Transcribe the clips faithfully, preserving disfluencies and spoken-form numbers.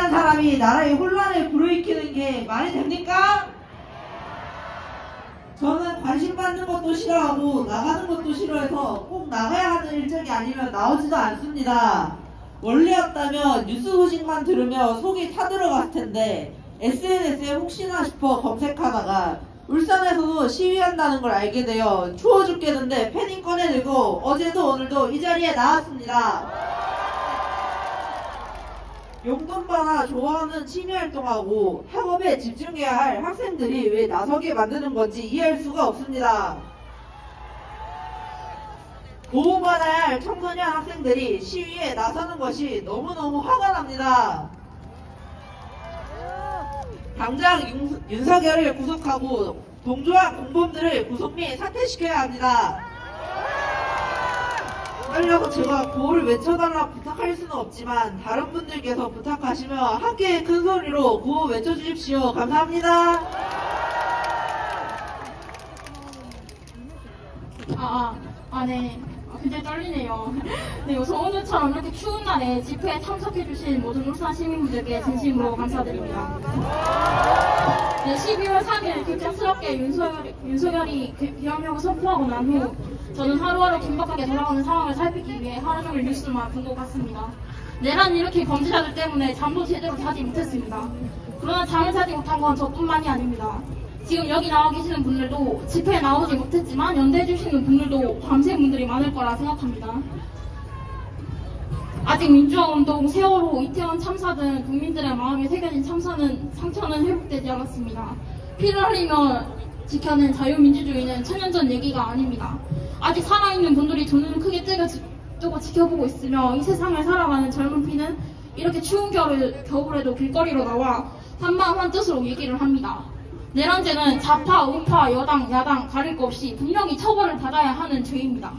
지지하는 사람이 나라의 혼란을 불러일으키는 게 말이 됩니까? 저는 관심 받는 것도 싫어하고 나가는 것도 싫어해서 꼭 나가야 하는 일정이 아니면 나오지도 않습니다. 원래였다면 뉴스 소식만 들으며 속이 타들어갔을 텐데 에스엔에스에 혹시나 싶어 검색하다가 울산에서도 시위한다는 걸 알게 되어 추워 죽겠는데 패딩 꺼내들고 어제도 오늘도 이 자리에 나왔습니다. 용돈 받아 좋아하는 취미활동하고 학업에 집중해야 할 학생들이 왜 나서게 만드는 건지 이해할 수가 없습니다. 보호받아야 할 청소년 학생들이 시위에 나서는 것이 너무너무 화가 납니다. 당장 윤, 윤석열을 구속하고 동조한 공범들을 구속 및 사퇴시켜야 합니다. 하려고 제가 구호를 외쳐달라 부탁할 수는 없지만 다른 분들께서 부탁하시면 함께 큰 소리로 구호 외쳐주십시오. 감사합니다. 아, 아, 아, 네. 아, 굉장히 떨리네요. 네, 우선 오늘처럼 이렇게 추운 날에 집회에 참석해주신 모든 울산 시민분들께 진심으로 감사드립니다. 네, 십이월 삼일 급작스럽게 윤석열, 윤석열이 계엄령을 선포하고 난 후 저는 하루하루 긴박하게 돌아가는 상황을 살피기 위해 하루 종일 뉴스만 본 것 같습니다. 내란 이렇게 범죄자들 때문에 잠도 제대로 자지 못했습니다. 그러나 잠을 자지 못한 건 저뿐만이 아닙니다. 지금 여기 나와 계시는 분들도 집회에 나오지 못했지만 연대해주시는 분들도 밤새 분들이 많을 거라 생각합니다. 아직 민주화운동, 세월호, 이태원 참사 등 국민들의 마음에 새겨진 참사는 상처는 회복되지 않았습니다. 피를 흘리며 지켜낸 자유민주주의는 천년 전 얘기가 아닙니다. 아직 살아있는 분들이 두 눈을 크게 뜨고 지켜보고 있으며 이 세상을 살아가는 젊은 피는 이렇게 추운 겨울, 겨울에도 길거리로 나와 한마음 한뜻으로 얘기를 합니다. 내란죄는 좌파, 우파, 여당, 야당 가릴 것 없이 분명히 처벌을 받아야 하는 죄입니다.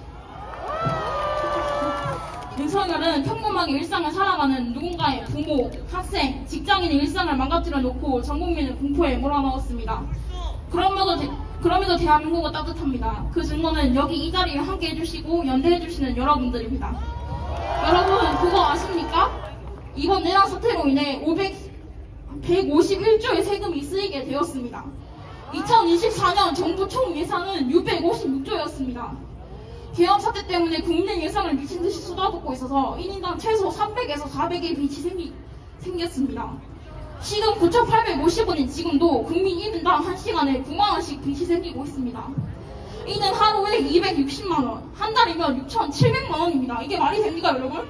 윤석열은 평범하게 일상을 살아가는 누군가의 부모, 학생, 직장인의 일상을 망가뜨려 놓고 전 국민을 공포에 몰아넣었습니다. 그럼에도, 대, 그럼에도 대한민국은 따뜻합니다. 그 증거는 여기 이 자리에 함께 해주시고 연대해주시는 여러분들입니다. 여러분 그거 아십니까? 이번 내란 사태로 인해 백오십일조의 세금이 쓰이게 되었습니다. 이천이십사년 정부 총 예산은 육백오십육조였습니다. 계엄 사태 때문에 국민 예산을 미친듯이 쏟아붓고 있어서 일 인당 최소 삼백에서 사백의 빚이 생기, 생겼습니다. 시금 구천팔백오십원인 지금도 국민 일 인당 한 시간에 구만원씩 빚이 생기고 있습니다. 이는 하루에 이백육십만원, 한 달이면 육천칠백만원입니다. 이게 말이 됩니까, 여러분?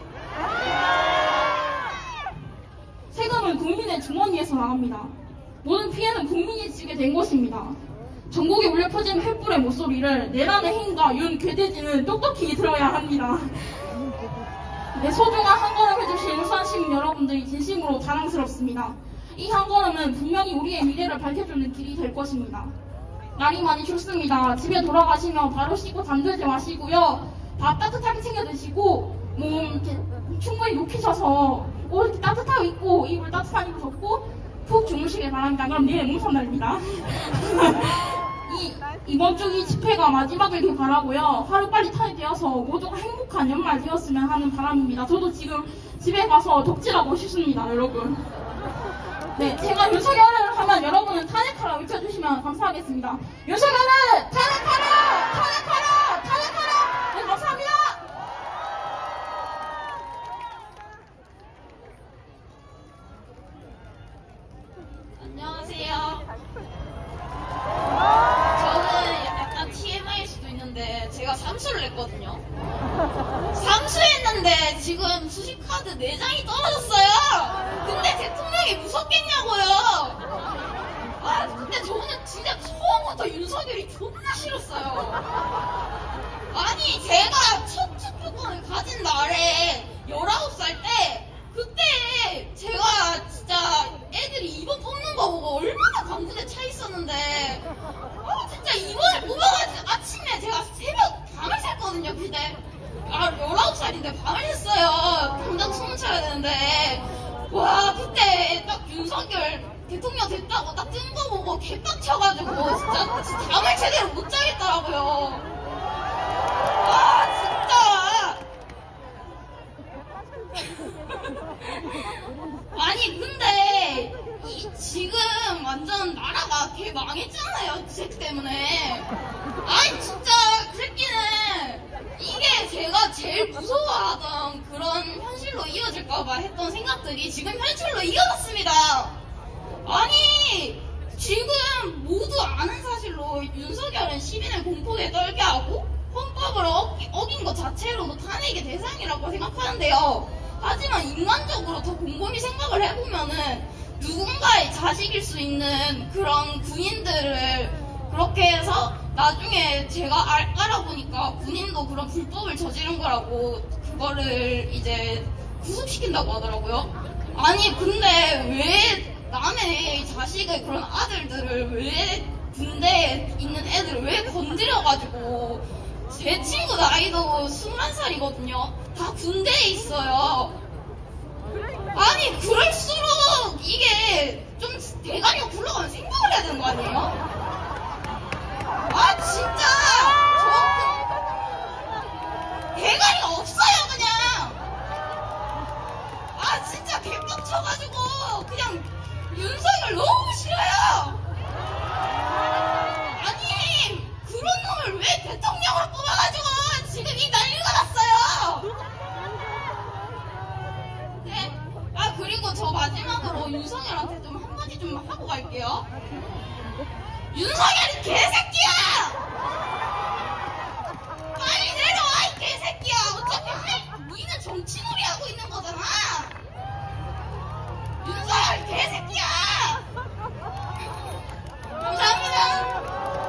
세금은 국민의 주머니에서 나갑니다. 모든 피해는 국민이 지게 된 것입니다. 전국에 울려 퍼진 횃불의 목소리를 내란의 힘과 윤 괴대지는 똑똑히 들어야 합니다. 내 소중한 한 걸음 해주신 울산 시민 여러분들이 진심으로 자랑스럽습니다. 이 한 걸음은 분명히 우리의 미래를 밝혀주는 길이 될 것입니다. 날이 많이 춥습니다. 집에 돌아가시면 바로 씻고 잠들지 마시고요. 밥 따뜻하게 챙겨 드시고 몸 이렇게 충분히 녹이셔서 옷 이렇게 따뜻하게 입고 이불 따뜻한 이불 덮고 푹 주무시길 바랍니다. 그럼 내일 몸선날입니다. 이, 이번 주 이 집회가 마지막이길 바라고요. 하루빨리 탄핵되어서 모두가 행복한 연말 되었으면 하는 바람입니다. 저도 지금 집에 가서 덕질하고 싶습니다, 여러분. 네, 제가 윤석열을 하면 여러분은 탄핵하라 외쳐주시면 감사하겠습니다. 윤석열을 탄핵하라! 탄핵하라! 탄핵하라! 네, 감사합니다! 안녕하세요. 저는 약간 티엠아이일 수도 있는데 제가 삼수를 했거든요. 삼수했는데 지금 수식카드 네 장이 떨어졌어요. 근데 대통령이 무섭겠냐고요. 아 근데 저는 진짜 처음부터 윤석열이 존나 싫었어요. 아니 제가 첫 투표권을 가진 날에 열아홉 살 때 그때 제가 진짜 애들이 이번 뽑는 거 보고 얼마나 광분에 차 있었는데 아 진짜 이번에 뽑아가지고 아침에 제가 새벽 밤을 샜거든요. 그때 아 열아홉 살인데 밤을 샜어요. 당장 숨을 차야 되는데 와 그때 딱 윤석열 대통령 됐다고 딱 뜬 거 보고 개빡쳐가지고 진짜, 진짜 잠을 제대로 못 자겠더라고요. 아 진짜 아니 아니 근데 이, 지금 완전 나라가 개 망했잖아요. 그 새끼 때문에. 아니 진짜 그 새끼는 이게 제가 제일 무서워하던 그런 현실로 이어질까봐 했던 생각들이 지금 현실로 이어졌습니다. 아니 지금 모두 아는 사실로 윤석열은 시민을 공포에 떨게 하고 헌법을 어기, 어긴 것 자체로도 탄핵의 대상이라고 생각하는데요. 하지만 인간적으로 더 곰곰이 생각을 해보면은 누군가의 자식일 수 있는 그런 군인들을 그렇게 해서 나중에 제가 알, 알아보니까 군인도 그런 불법을 저지른 거라고 그거를 이제 구속시킨다고 하더라고요. 아니 근데 왜 남의 자식의 그런 아들들을 왜 군대에 있는 애들을 왜 건드려가지고 제 친구 나이도 스물한 살이거든요. 다 군대에 있어요. 아니 그럴수록 이게 좀 대가리가 굴러가면 생각을 해야 되는 거 아니에요? 아 진짜 저 대가리가 없어요 그냥. 아 진짜 개빡쳐가지고 그냥 윤석열 너무 싫어요. 아니 그런 놈을 왜 대통령으로 뽑아가지고 지금 이 난리가 났어요. 네. 아 그리고 저 마지막으로 윤석열한테 좀 한마디 좀 하고 갈게요. 윤석열이 개새끼야! 빨리 내려와 이 개새끼야! 어차피 할, 니는 정치놀이 하고 있는 거잖아! 윤석열 개새끼야! 감사합니다.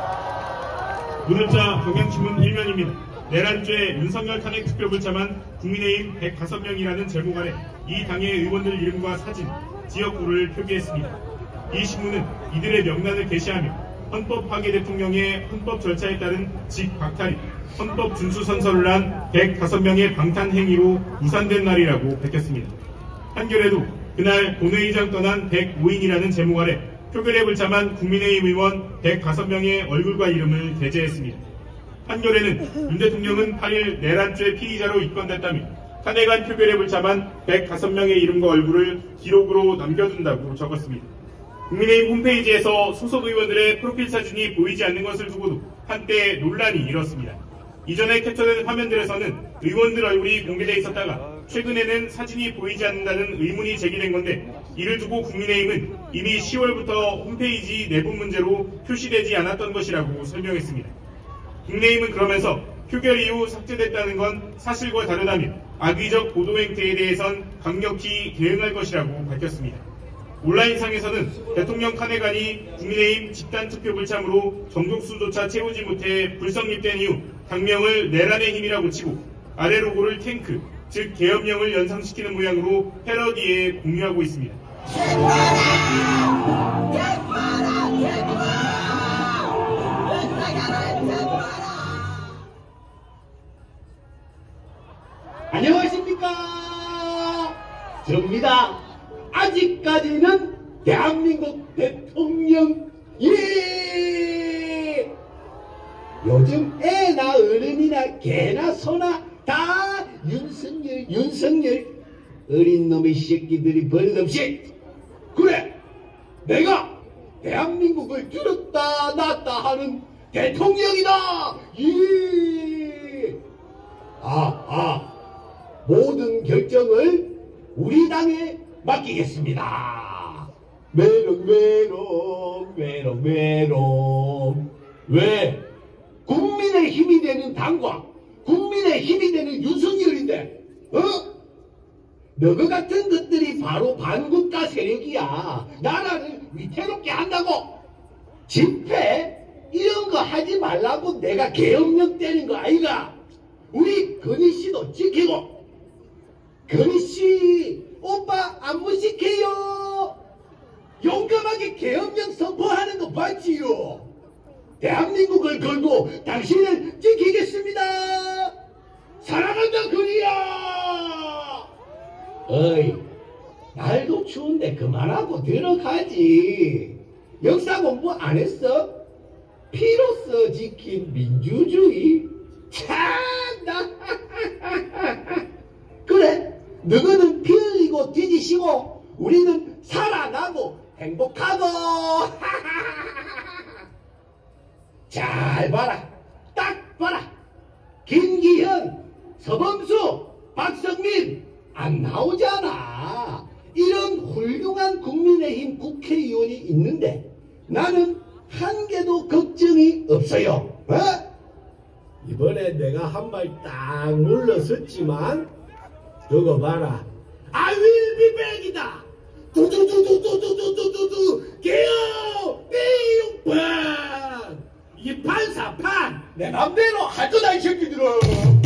오늘자 경향신문 일면입니다. 내란죄 윤석열 탄핵 특별불참한 국민의힘 백오 명이라는 제목 아래 이 당의 의원들 이름과 사진, 지역구를 표기했습니다. 이 신문은 이들의 명단을 게시하며 헌법 파괴 대통령의 헌법 절차에 따른 직박탈이 헌법 준수 선서를 한 백오 명의 방탄 행위로 무산된 날이라고 밝혔습니다. 한겨레도 그날 본회의장 떠난 백오 인이라는 제목 아래 표결에 불참한 국민의힘 의원 백오 명의 얼굴과 이름을 게재했습니다. 한겨레는 윤 대통령은 팔 일 내란죄 피의자로 입건됐다며 탄핵안 표결에 불참한 백오 명의 이름과 얼굴을 기록으로 남겨둔다고 적었습니다. 국민의힘 홈페이지에서 소속 의원들의 프로필 사진이 보이지 않는 것을 두고도 한때 논란이 일었습니다. 이전에 캡처된 화면들에서는 의원들 얼굴이 공개돼 있었다가 최근에는 사진이 보이지 않는다는 의문이 제기된 건데, 이를 두고 국민의힘은 이미 시월부터 홈페이지 내부 문제로 표시되지 않았던 것이라고 설명했습니다. 국민의힘은 그러면서 표결 이후 삭제됐다는 건 사실과 다르다며 악의적 보도 행태에 대해선 강력히 대응할 것이라고 밝혔습니다. 온라인상에서는 대통령 탄핵안이 국민의힘 집단투표 불참으로 정족수조차 채우지 못해 불성립된 이후 당명을 내란의 힘이라고 치고 아래 로고를 탱크, 즉 계엄령을 연상시키는 모양으로 패러디에 공유하고 있습니다. 안녕하십니까, 접니다. 아직까지는 대한민국 대통령, 예! 요즘 애나 어른이나 개나 소나 다 윤석열, 윤석열. 어린 놈의 새끼들이 버릇없이, 그래, 내가 대한민국을 줄였다 놨다 하는 대통령이다. 예! 아, 아, 모든 결정을 우리 당에 맡기겠습니다. 메롱 메롱 메롱 메롱. 왜? 국민의 힘이 되는 당과 국민의 힘이 되는 윤석열인데, 어? 너희 같은 것들이 바로 반국가 세력이야. 나라를 위태롭게 한다고. 집회 이런 거 하지 말라고 내가 계엄령 때린 거 아이가? 우리 건희씨도 지키고. 건희씨 오빠 안무시켜요. 용감하게 계엄령 선포하는 거 봤지요. 대한민국을 걸고 당신을 지키겠습니다. 사랑한다 건희야. 어이, 날도 추운데 그만하고 들어가지. 역사 공부 안 했어? 피로써 지킨 민주주의. 참나. 그래, 너희는 피 흘리고 뒤지시고 우리는 살아나고 행복하고. 잘 봐라. 딱 봐라. 김기현, 서범수, 박성민 안 나오잖아. 이런 훌륭한 국민의힘 국회의원이 있는데 나는 한 개도 걱정이 없어요. 어? 이번에 내가 한 발 딱 물러섰지만 저거 봐라. I will be back이다. 두두두두두두두두두 개요 삐용판. 이게 판사판. 내 맘대로 할 거다 이 새끼들은.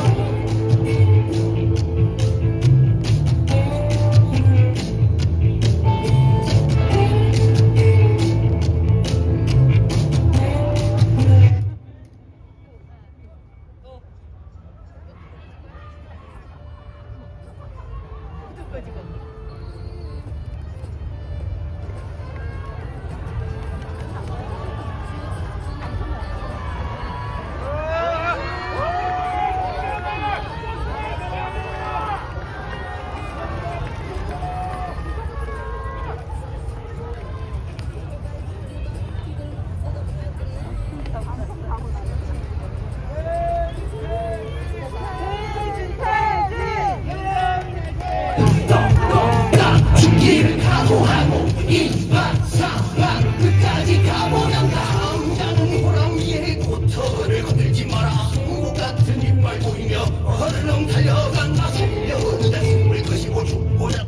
길을 각오하고 일반사방 끝까지 가보면 남자는 호랑이의 고터를 건들지 마라. 송곳 같은 이빨 보이며 얼렁 달려간다. 살려오는데 죽을 것이고 죽고자.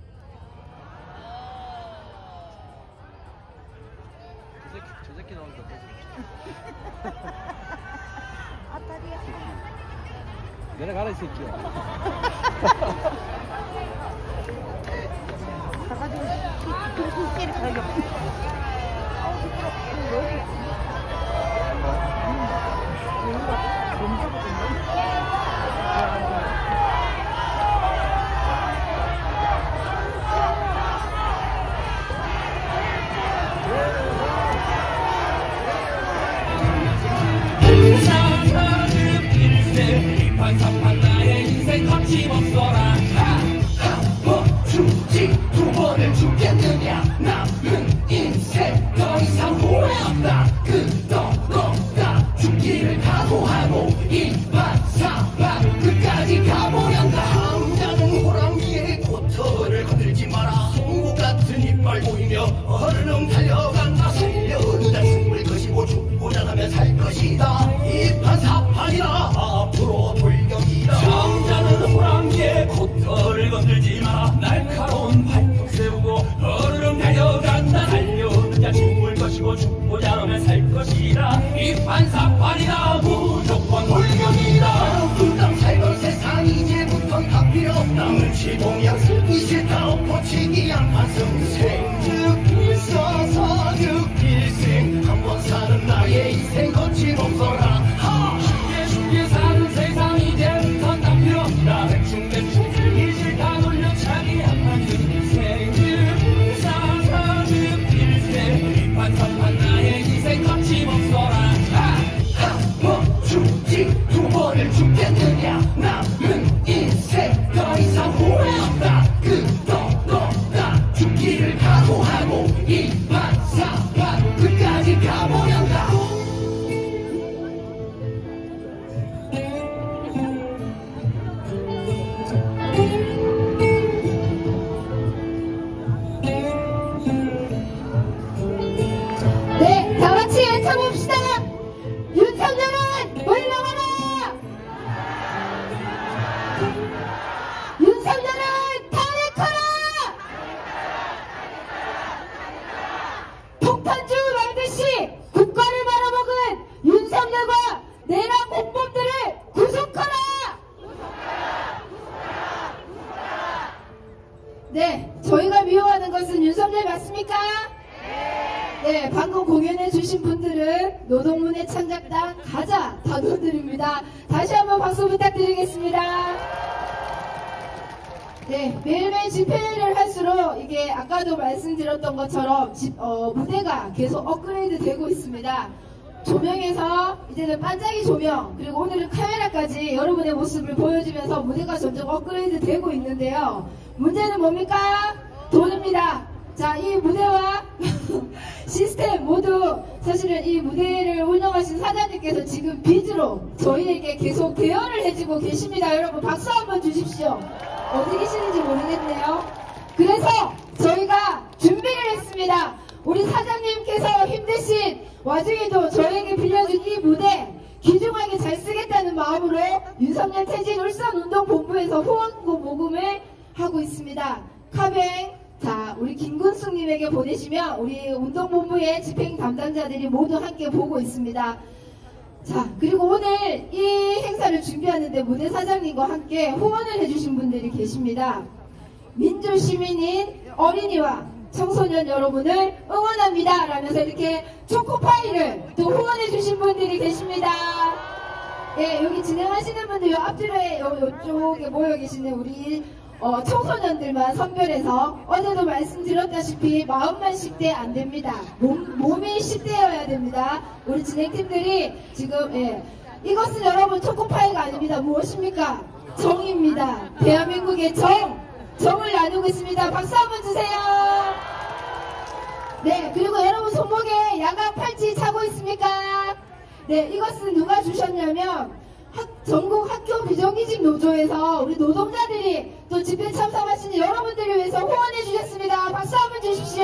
저 새끼 나온다. 내려가라 이 새끼야. 가가지고 길 가야겠다. 반사판 나의 인생 거침없어라. 죽지 두 번을 죽겠느냐. 남은 인생 더 이상 후회 없다. 끄떡없다. 죽기를 각오하고 일반사방 끝까지 가보련다. 남자는 호랑이의 고터를 건들지 마라. 송곳 같은 이빨 보이며 얼른 달려간다. 살려는다. 죽을 것이고 죽고자 하면 살 것이다. 이판사판이라 앞으로 돌격이다. 남자는 호랑이의 고터를 건들지 마라. 날카로운 발톱 세우고 얼음 달려간다. 달려오는 자 죽을 것이고 죽고자 하면 살 것이다. 이판사판이다. 무조건 돌격이다. 그땅 살던 세상 이제부턴 다 필요 없다. 눈치 동양 슬기 싫다. 엎어치기 양판성 생즉일서서 즉일생 한 번 사는 나의 인생 거침없어라. 쉽게 쉽게 사는 세상 이제부턴 다 필요 없다. 대충 대충 살기 싫다. 돌려차기 한판승 생즉일서서 즉일생 이판사판 나의 인생 거침없어라. 뭐 죽지 두 번을 죽겠느냐. 남은 인생 더 이상 후회 없다. 끄떡없다. 죽기를 각오하고 일반사판 끝까지 가보련다. 네, 다 같이 외쳐봅시다. 윤석열은 물러가라. 윤석열은 탄핵하라. 폭탄주 말듯이 국가를 말아먹은 윤석열과 내란 공범들을 구속하라. 네, 저희가 미워하는 것은 윤석열 맞습니까? 네, 방금 공연해 주신 분들은 노동문의 창작단 가자 단원들입니다. 다시 한번 박수 부탁드리겠습니다. 네, 매일매일 집회를 할수록 이게 아까도 말씀드렸던 것처럼 집, 어, 무대가 계속 업그레이드 되고 있습니다. 조명에서 이제는 반짝이 조명, 그리고 오늘은 카메라까지 여러분의 모습을 보여주면서 무대가 점점 업그레이드 되고 있는데요. 문제는 뭡니까? 돈입니다. 자, 이 무대와 시스템 모두 사실은 이 무대를 운영하신 사장님께서 지금 빚으로 저희에게 계속 대여를 해주고 계십니다. 여러분 박수 한번 주십시오. 어디 계시는지 모르겠네요. 그래서 저희가 준비를 했습니다. 우리 사장님께서 힘드신 와중에도 저에게 빌려준 이 무대 귀중하게 잘 쓰겠다는 마음으로 윤석열 퇴진 울산운동본부에서 후원금 모금을 하고 있습니다. 카뱅, 자, 우리 김근숙님에게 보내시면 우리 운동본부의 집행 담당자들이 모두 함께 보고 있습니다. 자, 그리고 오늘 이 행사를 준비하는데 무대 사장님과 함께 후원을 해주신 분들이 계십니다. 민주시민인 어린이와 청소년 여러분을 응원합니다 라면서 이렇게 초코파이를 또 후원해주신 분들이 계십니다. 예, 여기 진행하시는 분들 요 앞줄에 요, 요쪽에 모여 계시는 우리 어, 청소년들만 선별해서 어제도 말씀드렸다시피 마음만 십 대 안 됩니다. 몸, 몸이 십 대여야 됩니다. 우리 진행팀들이 지금 예, 이것은 여러분 초코파이가 아닙니다. 무엇입니까? 정입니다. 대한민국의 정! 정을 나누고 있습니다. 박수 한번 주세요. 네, 그리고 여러분 손목에 야간 팔찌 차고 있습니까? 네, 이것은 누가 주셨냐면 학, 전국 학교 비정규직 노조에서 우리 노동자들이 또 집회 참석하시는 여러분들을 위해서 후원해 주셨습니다. 박수 한번 주십시오.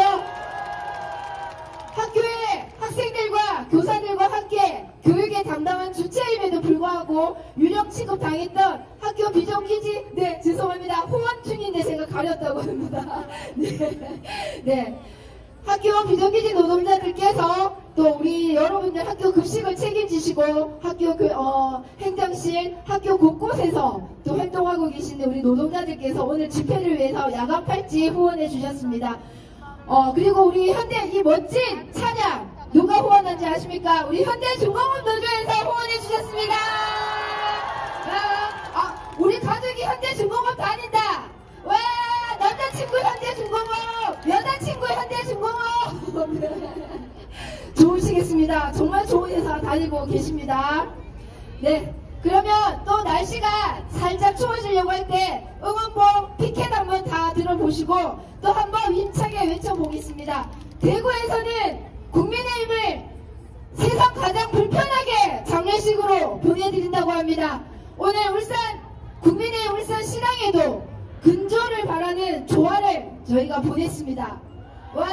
학교의 학생들과 교사들과 함께 교육에 담당한 주체임에도 불구하고 유령 취급 당했던 학교 비정규직, 네, 죄송합니다. 후원 중인데 제가 가렸다고 합니다. 네, 네. 학교 비정규직 노동자들께서 또 우리 여러분들 학교 급식을 책임지시고 학교 그, 어, 행정실, 학교 곳곳에서 또 활동하고 계시는 우리 노동자들께서 오늘 집회를 위해서 야간 팔찌 후원해 주셨습니다. 어, 그리고 우리 현대 이 멋진 찬양 누가 후원한지 아십니까? 우리 현대중공업 노조에서 후원해 주셨습니다. 아, 아, 우리 가족이 현대중공업 다닌다. 와, 남자친구 현대중공업, 여자친구 현대중공업. 좋으시겠습니다. 정말 좋은 회사 다니고 계십니다. 네, 그러면 또 날씨가 살짝 추워지려고 할 때 응원봉 피켓 한번 다 들어보시고 또 한번 힘차게 외쳐보겠습니다. 대구에서는 국민의힘을 세상 가장 불편하게 장례식으로 보내드린다고 합니다. 오늘 울산 국민의힘 울산시당에도 근조를 바라는 조화를 저희가 보냈습니다. 와,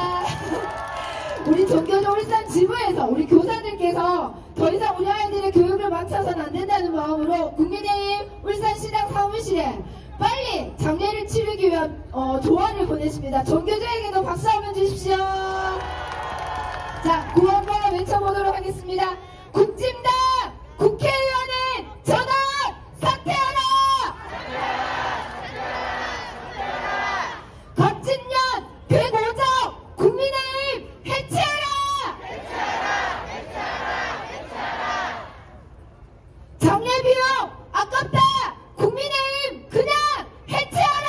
우리 전교조 울산 지부에서 우리 교사들께서 더 이상 우리 아이들의 교육을 망쳐서는 안 된다는 마음으로 국민의힘 울산시당 사무실에 빨리 장례를 치르기 위한 어, 조화를 보냈습니다. 전교조에게도 박수 한번 주십시오. 자, 구호 한번 외쳐보도록 하겠습니다. 국진당 국회의원은 전원 사퇴하라! 갑진년 백오정 국민의힘 해체하라! 장례비용 아깝다! 국민의힘 그냥 해체하라!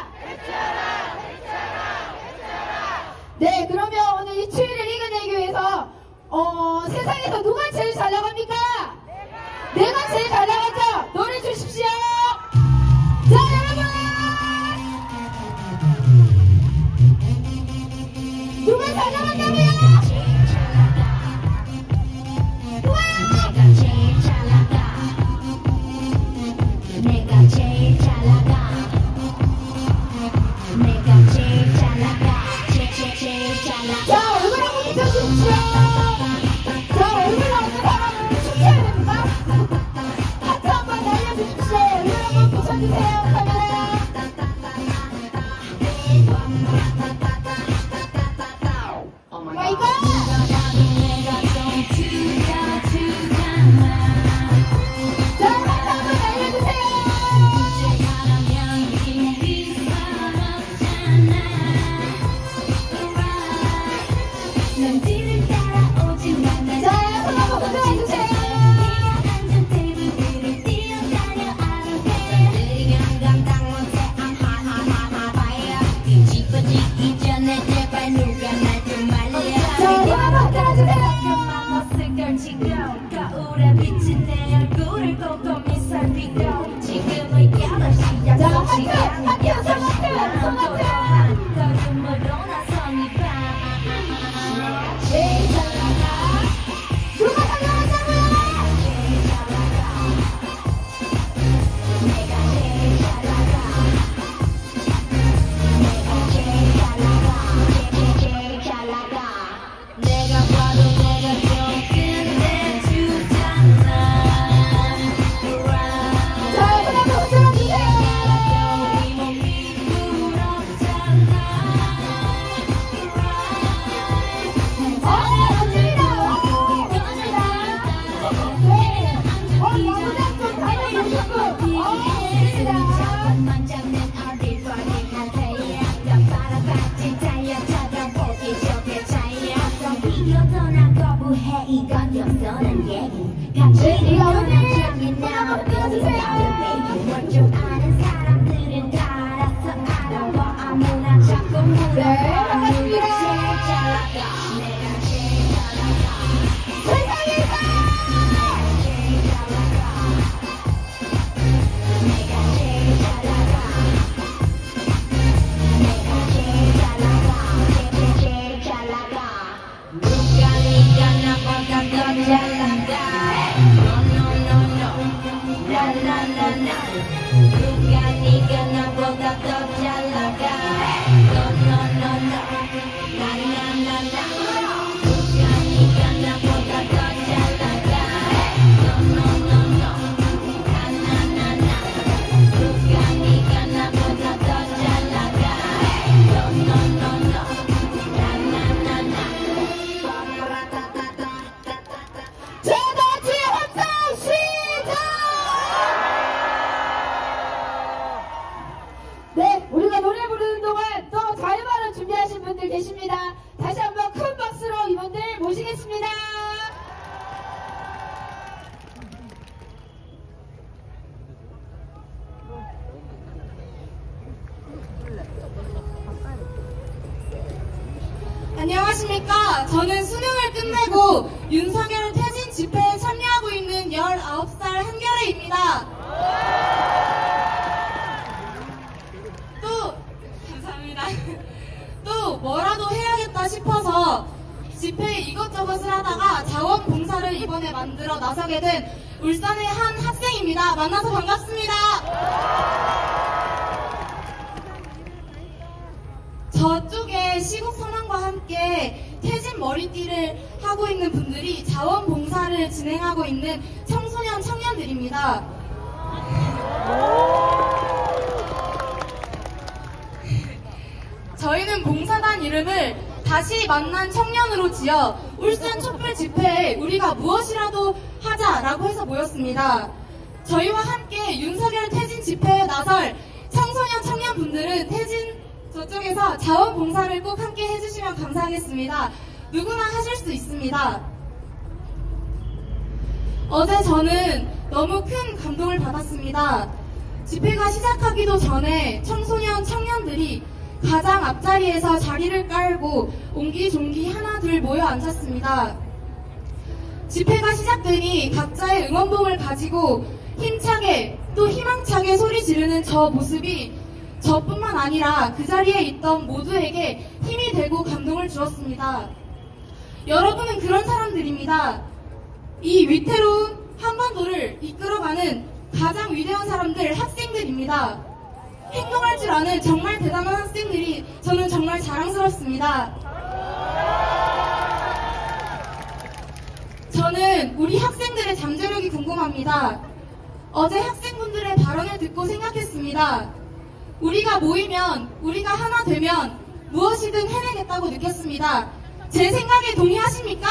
네, 그러면 오늘 이 추위를 이겨내기 위해서 어, 세상에서 누가 제일 잘 나갑니까? 내가 제일 잘 나가죠? 노래 주십시오. 자, 여러분, 누가 잘 나간다고요? 우와! 내가 제일 잘 나가. 내가 제일 잘 나가. 내가 제일 잘 나가. 제일 제일 잘 나가. 자, 얼굴 한번 비춰주십시오. 자, 얼굴 없는 사람은 춤춰야 됩니다. 하트 한번 날려주십시오. 얼굴 한번 비춰주세요. 카메라. 마이 갓! 자, 하트 한번 날려주세요. 자, 손 한번 흔들어주세요. 자, 손 한번 흔들어주세요. 자, 하트, 하트, 손 하트, 손 하트. 네, 반갑습니다. 세상에서 네, 우리가 노래 부르는 동안 또 자유발언 준비하신 분들 계십니다. 다시 한번 큰 박수로 이분들 모시겠습니다. 안녕하십니까. 저는 수능을 끝내고 윤석열 퇴진 집회에 참여하고 있는 열아홉 살 한결애입니다. 또 감사합니다. 또 뭐라도 해야겠다 싶어서 집회에 이것저것을 하다가 자원봉사를 이번에 만들어 나서게 된 울산의 한 학생입니다. 만나서 반갑습니다. 저쪽에 시국 선언과 함께 퇴진 머리띠를 하고 있는 분들이 자원봉사를 진행하고 있는 청소년 청년들입니다. 저희는 봉사단 이름을 다시 만난 청년으로 지어 울산 촛불 집회에 우리가 무엇이라도 하자라고 해서 모였습니다. 저희와 함께 윤석열 퇴진 집회에 나설 청소년 청년분들은 퇴진 저쪽에서 자원봉사를 꼭 함께 해주시면 감사하겠습니다. 누구나 하실 수 있습니다. 어제 저는 너무 큰 감동을 받았습니다. 집회가 시작하기도 전에 청소년 청년들이 가장 앞자리에서 자리를 깔고 옹기종기 하나 둘 모여 앉았습니다. 집회가 시작되니 각자의 응원봉을 가지고 힘차게 또 희망차게 소리 지르는 저 모습이 저뿐만 아니라 그 자리에 있던 모두에게 힘이 되고 감동을 주었습니다. 여러분은 그런 사람들입니다. 이 위태로운 한반도를 이끌어가는 가장 위대한 사람들, 학생들입니다. 행동할 줄 아는 정말 대단한 학생들이 저는 정말 자랑스럽습니다. 저는 우리 학생들의 잠재력이 궁금합니다. 어제 학생분들의 발언을 듣고 생각했습니다. 우리가 모이면, 우리가 하나 되면 무엇이든 해내겠다고 느꼈습니다. 제 생각에 동의하십니까?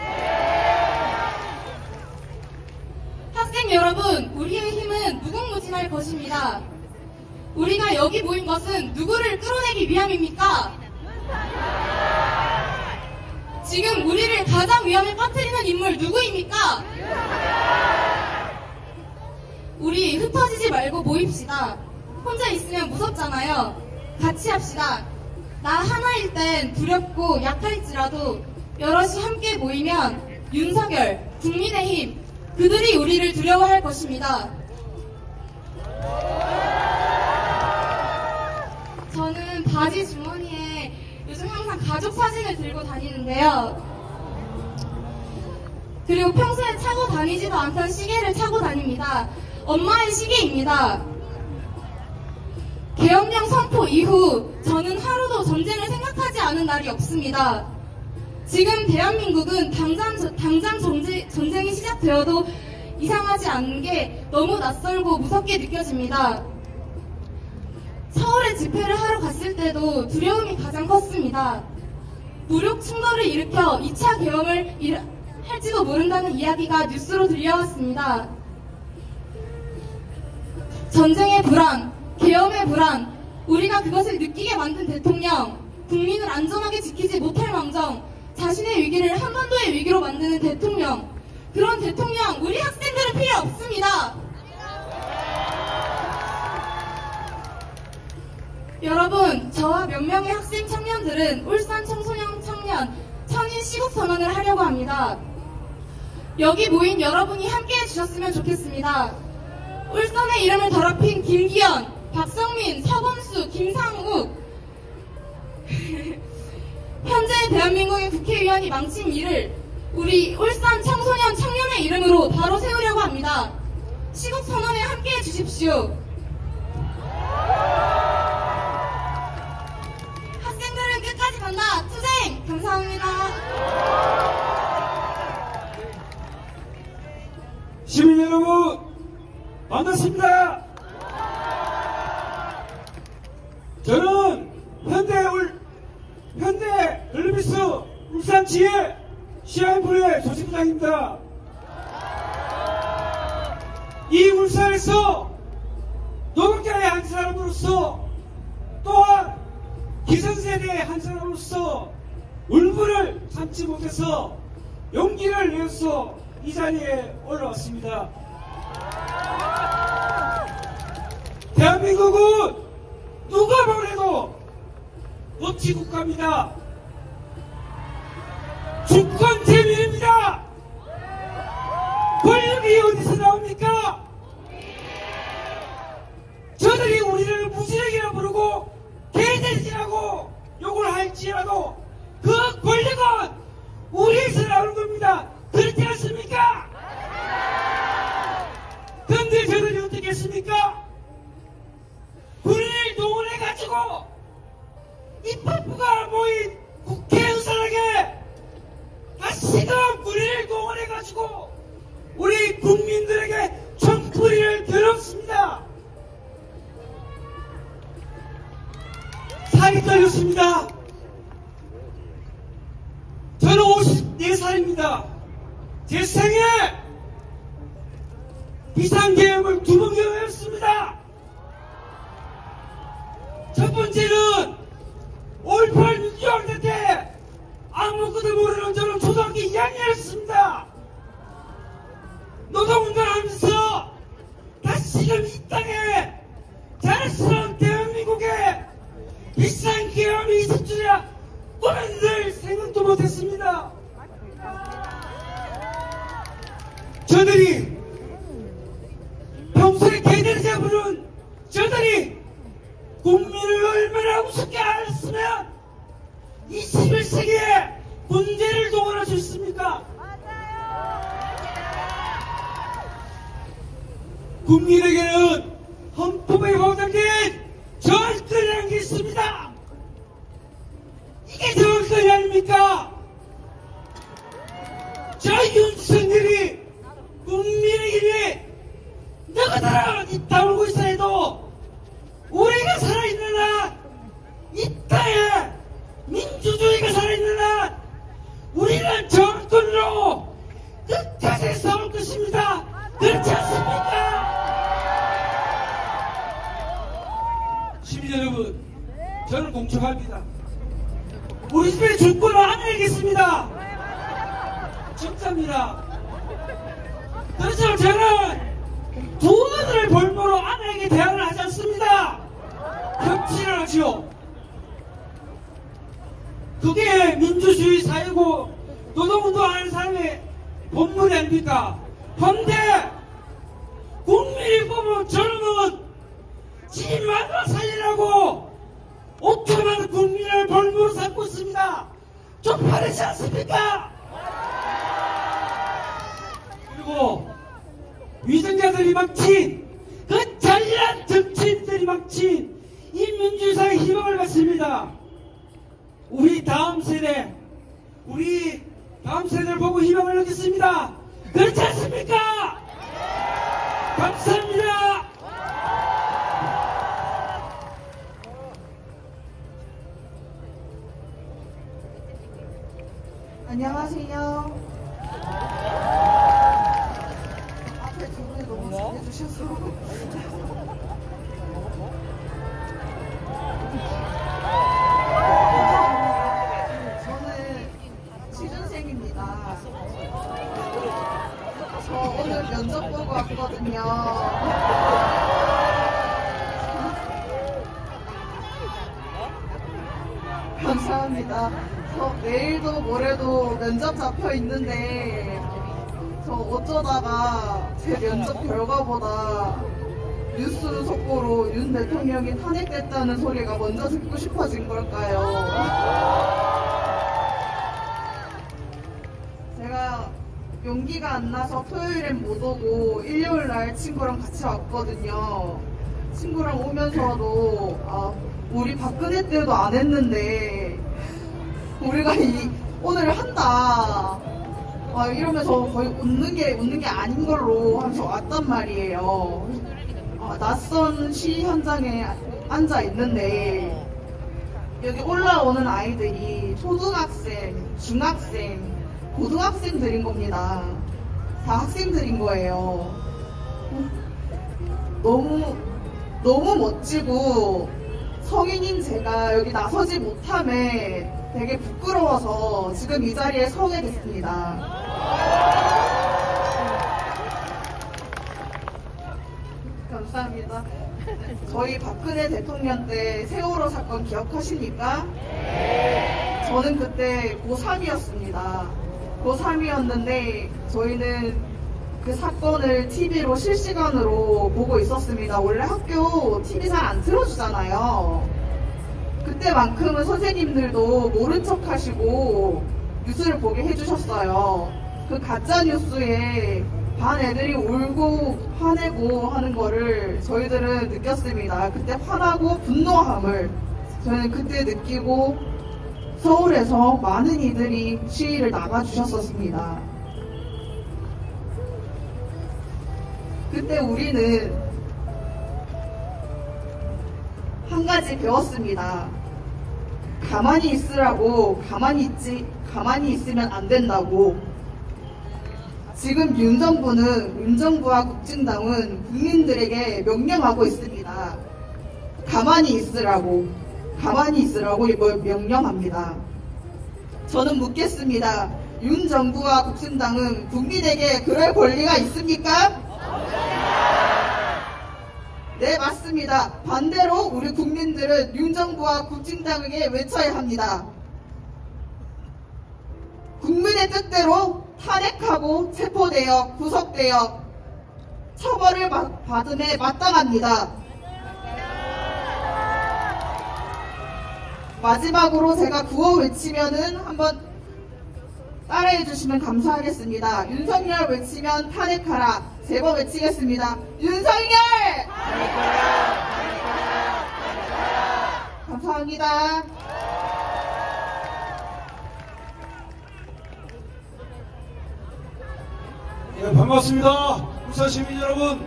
학생 여러분, 우리의 힘은 무궁무진할 것입니다. 우리가 여기 모인 것은 누구를 끌어내기 위함입니까? 지금 우리를 가장 위험에 빠뜨리는 인물 누구입니까? 우리 흩어지지 말고 모입시다. 혼자 있으면 무섭잖아요. 같이 합시다. 나 하나일 땐 두렵고 약할지라도 여럿이 함께 모이면 윤석열, 국민의힘, 그들이 우리를 두려워할 것입니다. 저는 바지 주머니에 요즘 항상 가족 사진을 들고 다니는데요. 그리고 평소에 차고 다니지도 않던 시계를 차고 다닙니다. 엄마의 시계입니다. 계엄령 선포 이후 저는 하루도 전쟁을 생각하지 않은 날이 없습니다. 지금 대한민국은 당장, 당장 전쟁, 전쟁이 시작되어도 이상하지 않은 게 너무 낯설고 무섭게 느껴집니다. 서울에 집회를 하러 갔을 때도 두려움이 가장 컸습니다. 무력 충돌을 일으켜 이 차 계엄을 일, 할지도 모른다는 이야기가 뉴스로 들려왔습니다. 전쟁의 불안, 계엄의 불안, 우리가 그것을 느끼게 만든 대통령, 국민을 안전하게 지키지 못할 망정, 자신의 위기를 한반도의 위기로 만드는 대통령, 그런 대통령 우리 학생들은 필요 없습니다. 여러분, 저와 몇 명의 학생 청년들은 울산 청소년 청년 청인 시국 선언을 하려고 합니다. 여기 모인 여러분이 함께 해주셨으면 좋겠습니다. 울산의 이름을 더럽힌 김기현, 박성민, 서범수, 김상욱 현재 대한민국의 국회의원이 망친 일을 우리 울산 청소년 청년의 이름으로 바로 세우려고 합니다. 시국 선언에 함께 해주십시오. 학생들은 끝까지 간다. 투쟁! 감사합니다. 시민 여러분, 반갑습니다. 저는 현대 울, 현대 글루비스 울산지회 시아인프로의 조직부장입니다. 이 울산에서 노동자의 한 사람으로서 또한 기성세대의 한 사람으로서 울분을 참지 못해서 용기를 내어서 이 자리에 올라왔습니다. 대한민국은 누가 보내도 법치 국가입니다. 주권 재민입니다. 권력이 어디서 나옵니까? 저들이 우리를 무지력이라 부르고 개돼지라고 욕을 할지라도 그 권력은 우리에서 나오는 겁니다. 그렇지 않습니까? 그런데 저들이 어떻게 했습니까? 군인을 동원해가지고 입법부가 모인 국회의원에게 다시금 군인을 동원해가지고 우리 국민들에게 총뿌리를 겨눴습니다. 살이 떨렸습니다. 저는 오십네 살입니다. 제 생에 비상계엄을 두 번 경험했습니다. 첫 번째는 오일팔 민주항쟁 때 아무것도 모르는 저는 초등학교 이 학년이었습니다. 노동운동하면서 다시금 이 땅에 자랑스러운 대한민국에 비상계엄이 있을 줄이야 꿈에 늘 생각도 못했습니다. 저들이 평소에 개돼지가 부른 저들이 국민을 얼마나 우습게 알았으면 이십일 세기에 군대를 동원할 수 있습니까? 국민에게는 헌법에 보장된 정권이라는 게 있습니다. 이게 정권이 아닙니까? 저 윤석열이 국민에게 너희들아 이 다물고 있어 해도 우리가 살아있는 한, 이 땅에 민주주의가 살아있는 한 우리는 정권으로 끝까지 싸울 것입니다. 그렇지 않습니까? 시민 여러분, 저는 공청합니다. 우리 집에 주권을 안 내겠습니다. 진짜입니다. 그렇지만 저는 두 아들을 볼모로 아내에게 대항을 하지 않습니다. 협치를 하지요. 그게 민주주의 사회고 노동운동하는 사람의 본분이 아닙니까? 그런데 국민이 뽑은 젊은 지만을 살리라고 오토만 국민을 볼모로 삼고 있습니다. 쪽팔리지 않습니까? 그리고 위정자들이 망친 그 잔인한 정치인들이 망친 이 민주사의 희망을 갖습니다. 우리 다음 세대, 우리 다음 세대를 보고 희망을 얻겠습니다. 그렇지 않습니까? 감사합니다. 안녕하세요. 앞에 두 분이 너무 잘해주셔서. 저는 취준생입니다. 저 오늘 면접 보고 왔거든요. 감사합니다. 저 내일도 모레도 면접 잡혀 있는데 저 어쩌다가 제 면접 결과보다 뉴스 속보로 윤 대통령이 탄핵됐다는 소리가 먼저 듣고 싶어진 걸까요? 제가 용기가 안 나서 토요일엔 못 오고 일요일날 친구랑 같이 왔거든요. 친구랑 오면서도 아, 우리 박근혜 때도 안 했는데 우리가 이, 오늘 한다 아, 이러면서 거의 웃는 게 웃는 게 아닌 걸로 하면서 왔단 말이에요. 아, 낯선 시위 현장에 앉아 있는데 여기 올라오는 아이들이 초등학생, 중학생, 고등학생들인 겁니다. 다 학생들인 거예요. 너무 너무 멋지고 성인인 제가 여기 나서지 못함에 되게 부끄러워서 지금 이 자리에 서게 됐습니다. 감사합니다. 저희 박근혜 대통령 때 세월호 사건 기억하십니까? 저는 그때 고삼이었습니다. 고삼이었는데 저희는 그 사건을 티비로 실시간으로 보고 있었습니다. 원래 학교 티비 잘 안 틀어주잖아요. 그때만큼은 선생님들도 모른 척 하시고 뉴스를 보게 해주셨어요. 그 가짜뉴스에 반 애들이 울고 화내고 하는 거를 저희들은 느꼈습니다. 그때 화나고 분노함을 저희는 그때 느끼고 서울에서 많은 이들이 시위를 나가주셨었습니다. 그때 우리는 한 가지 배웠습니다. 가만히 있으라고 가만히 있지 가만히 있으면 안 된다고. 지금 윤 정부는 윤 정부와 국진당은 국민들에게 명령하고 있습니다. 가만히 있으라고 가만히 있으라고 명령합니다. 저는 묻겠습니다. 윤 정부와 국진당은 국민에게 그럴 권리가 있습니까? 네, 맞습니다. 반대로 우리 국민들은 윤 정부와 국진당에게 외쳐야 합니다. 국민의 뜻대로 탄핵하고 체포되어 구속되어 처벌을 받음에 마땅합니다. 마지막으로 제가 구호 외치면은 한번 따라해 주시면 감사하겠습니다. 윤석열 외치면 탄핵하라. 세 번 외치겠습니다. 윤석열! 탄핵하라! 탄핵하라! 탄핵하라! 감사합니다. 네, 반갑습니다. 울산 시민 여러분.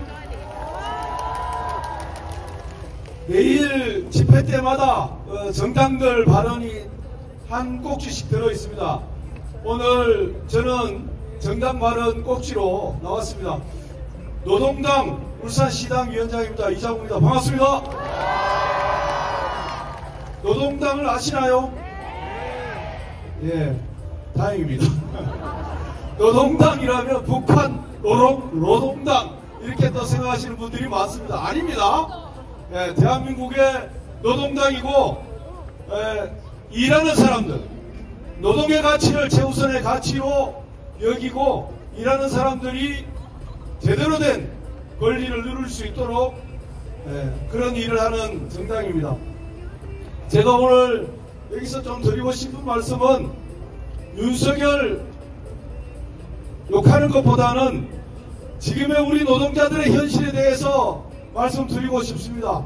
매일 집회 때마다 정당들 발언이 한 꼭지씩 들어있습니다. 오늘 저는 정당 발언 꼭지로 나왔습니다. 노동당 울산시당 위원장입니다. 이장우입니다. 반갑습니다. 노동당을 아시나요? 예, 다행입니다. 노동당이라면 북한 노동, 노동당 이렇게 또 생각하시는 분들이 많습니다. 아닙니다. 예, 대한민국의 노동당이고 예, 일하는 사람들, 노동의 가치를 최우선의 가치로 여기고 일하는 사람들이 제대로 된 권리를 누릴 수 있도록 예, 그런 일을 하는 정당입니다. 제가 오늘 여기서 좀 드리고 싶은 말씀은 윤석열 욕하는 것보다는 지금의 우리 노동자들의 현실에 대해서 말씀드리고 싶습니다.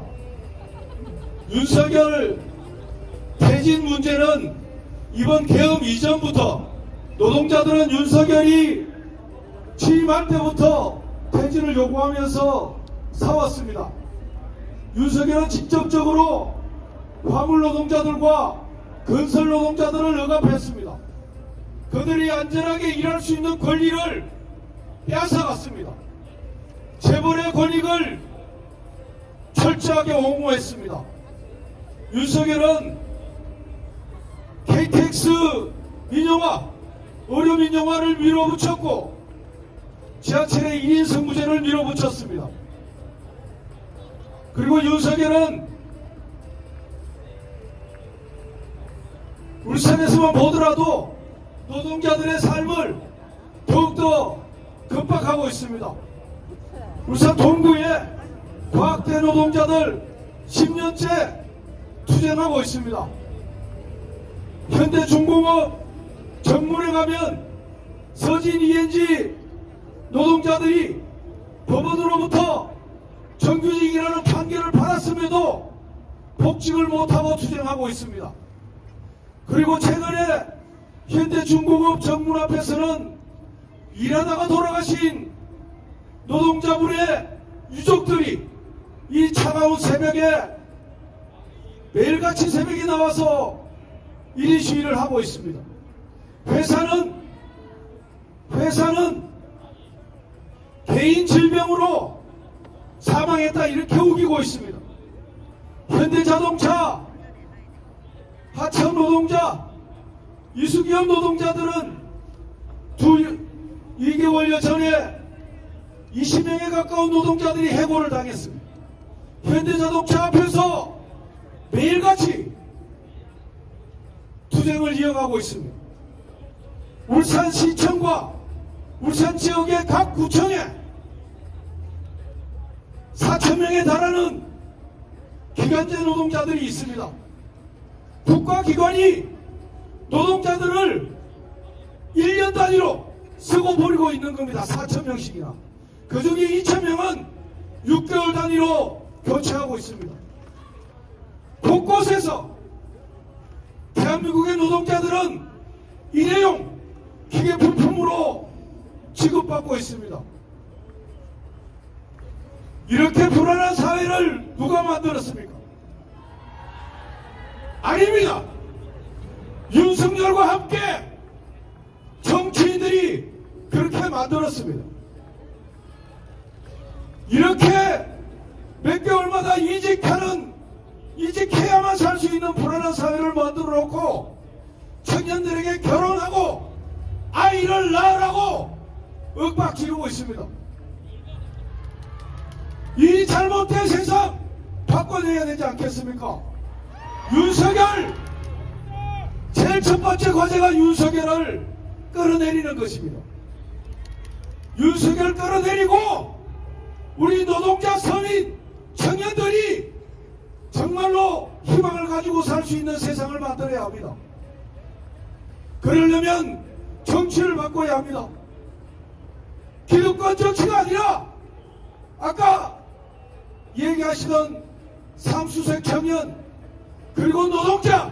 윤석열 퇴진 문제는 이번 계엄 이전부터 노동자들은 윤석열이 취임할 때부터 퇴진을 요구하면서 싸웠습니다. 윤석열은 직접적으로 화물 노동자들과 건설 노동자들을 억압했습니다. 그들이 안전하게 일할 수 있는 권리를 빼앗아갔습니다. 재벌의 권익을 철저하게 옹호했습니다. 윤석열은 케이티엑스 민영화, 의료 민영화를 밀어붙였고 지하철의 일 인 승무제를 밀어붙였습니다. 그리고 윤석열은 울산에서만 보더라도 노동자들의 삶을 더욱더 급박하고 있습니다. 울산 동구에 과학대 노동자들 십 년째 투쟁하고 있습니다. 현대중공업 정문에 가면 서진 이엔지 노동자들이 법원으로부터 정규직이라는 판결을 받았음에도 복직을 못하고 투쟁하고 있습니다. 그리고 최근에 현대중공업 정문 앞에서는 일하다가 돌아가신 노동자분의 유족들이 이 차가운 새벽에 매일같이 새벽에 나와서 일 인 시위를 하고 있습니다. 회사는 회사는 개인 질병으로 사망했다 이렇게 우기고 있습니다. 현대자동차 하청 노동자 이수기업 노동자들은 두 이 개월여 전에 이십 명에 가까운 노동자들이 해고를 당했습니다. 현대자동차 앞에서 매일같이 투쟁을 이어가고 있습니다. 울산시청과 울산 지역의 각 구청에 사천 명에 달하는 기간제 노동자들이 있습니다. 국가기관이 노동자들을 일 년 단위로 쓰고 버리고 있는 겁니다. 사천 명씩이나. 그 중에 이천 명은 육 개월 단위로 교체하고 있습니다. 곳곳에서 대한민국의 노동자들은 일회용 기계 부품으로 취급받고 있습니다. 이렇게 불안한 사회를 누가 만들었습니까? 아닙니다. 윤석열과 함께 정치인들이 그렇게 만들었습니다. 이렇게 몇 개월마다 이직하는 이직해야만 살 수 있는 불안한 사회를 만들어 놓고 청년들에게 결혼하고 아이를 낳으라고 윽박 지르고 있습니다. 이 잘못된 세상 바꿔내야 되지 않겠습니까? 윤석열 제일 첫 번째 과제가 윤석열을 끌어내리는 것입니다. 윤석열 끌어내리고 우리 노동자 서민 청년들이 정말로 희망을 가지고 살 수 있는 세상을 만들어야 합니다. 그러려면 정치를 바꿔야 합니다. 기득권 정치가 아니라 아까 얘기하시던 삼수색 청년 그리고 노동자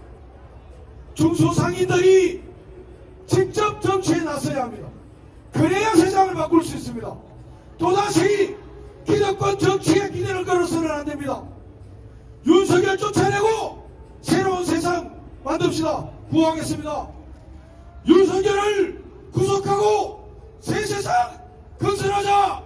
중소상인들이 직접 정치에 나서야 합니다. 그래야 세상을 바꿀 수 있습니다. 또다시 기득권 정치에 기대를 걸어서는 안 됩니다. 윤석열 쫓아내고 새로운 세상 만듭시다. 구호하겠습니다. 윤석열을 구속하고 새 세상 건설하자.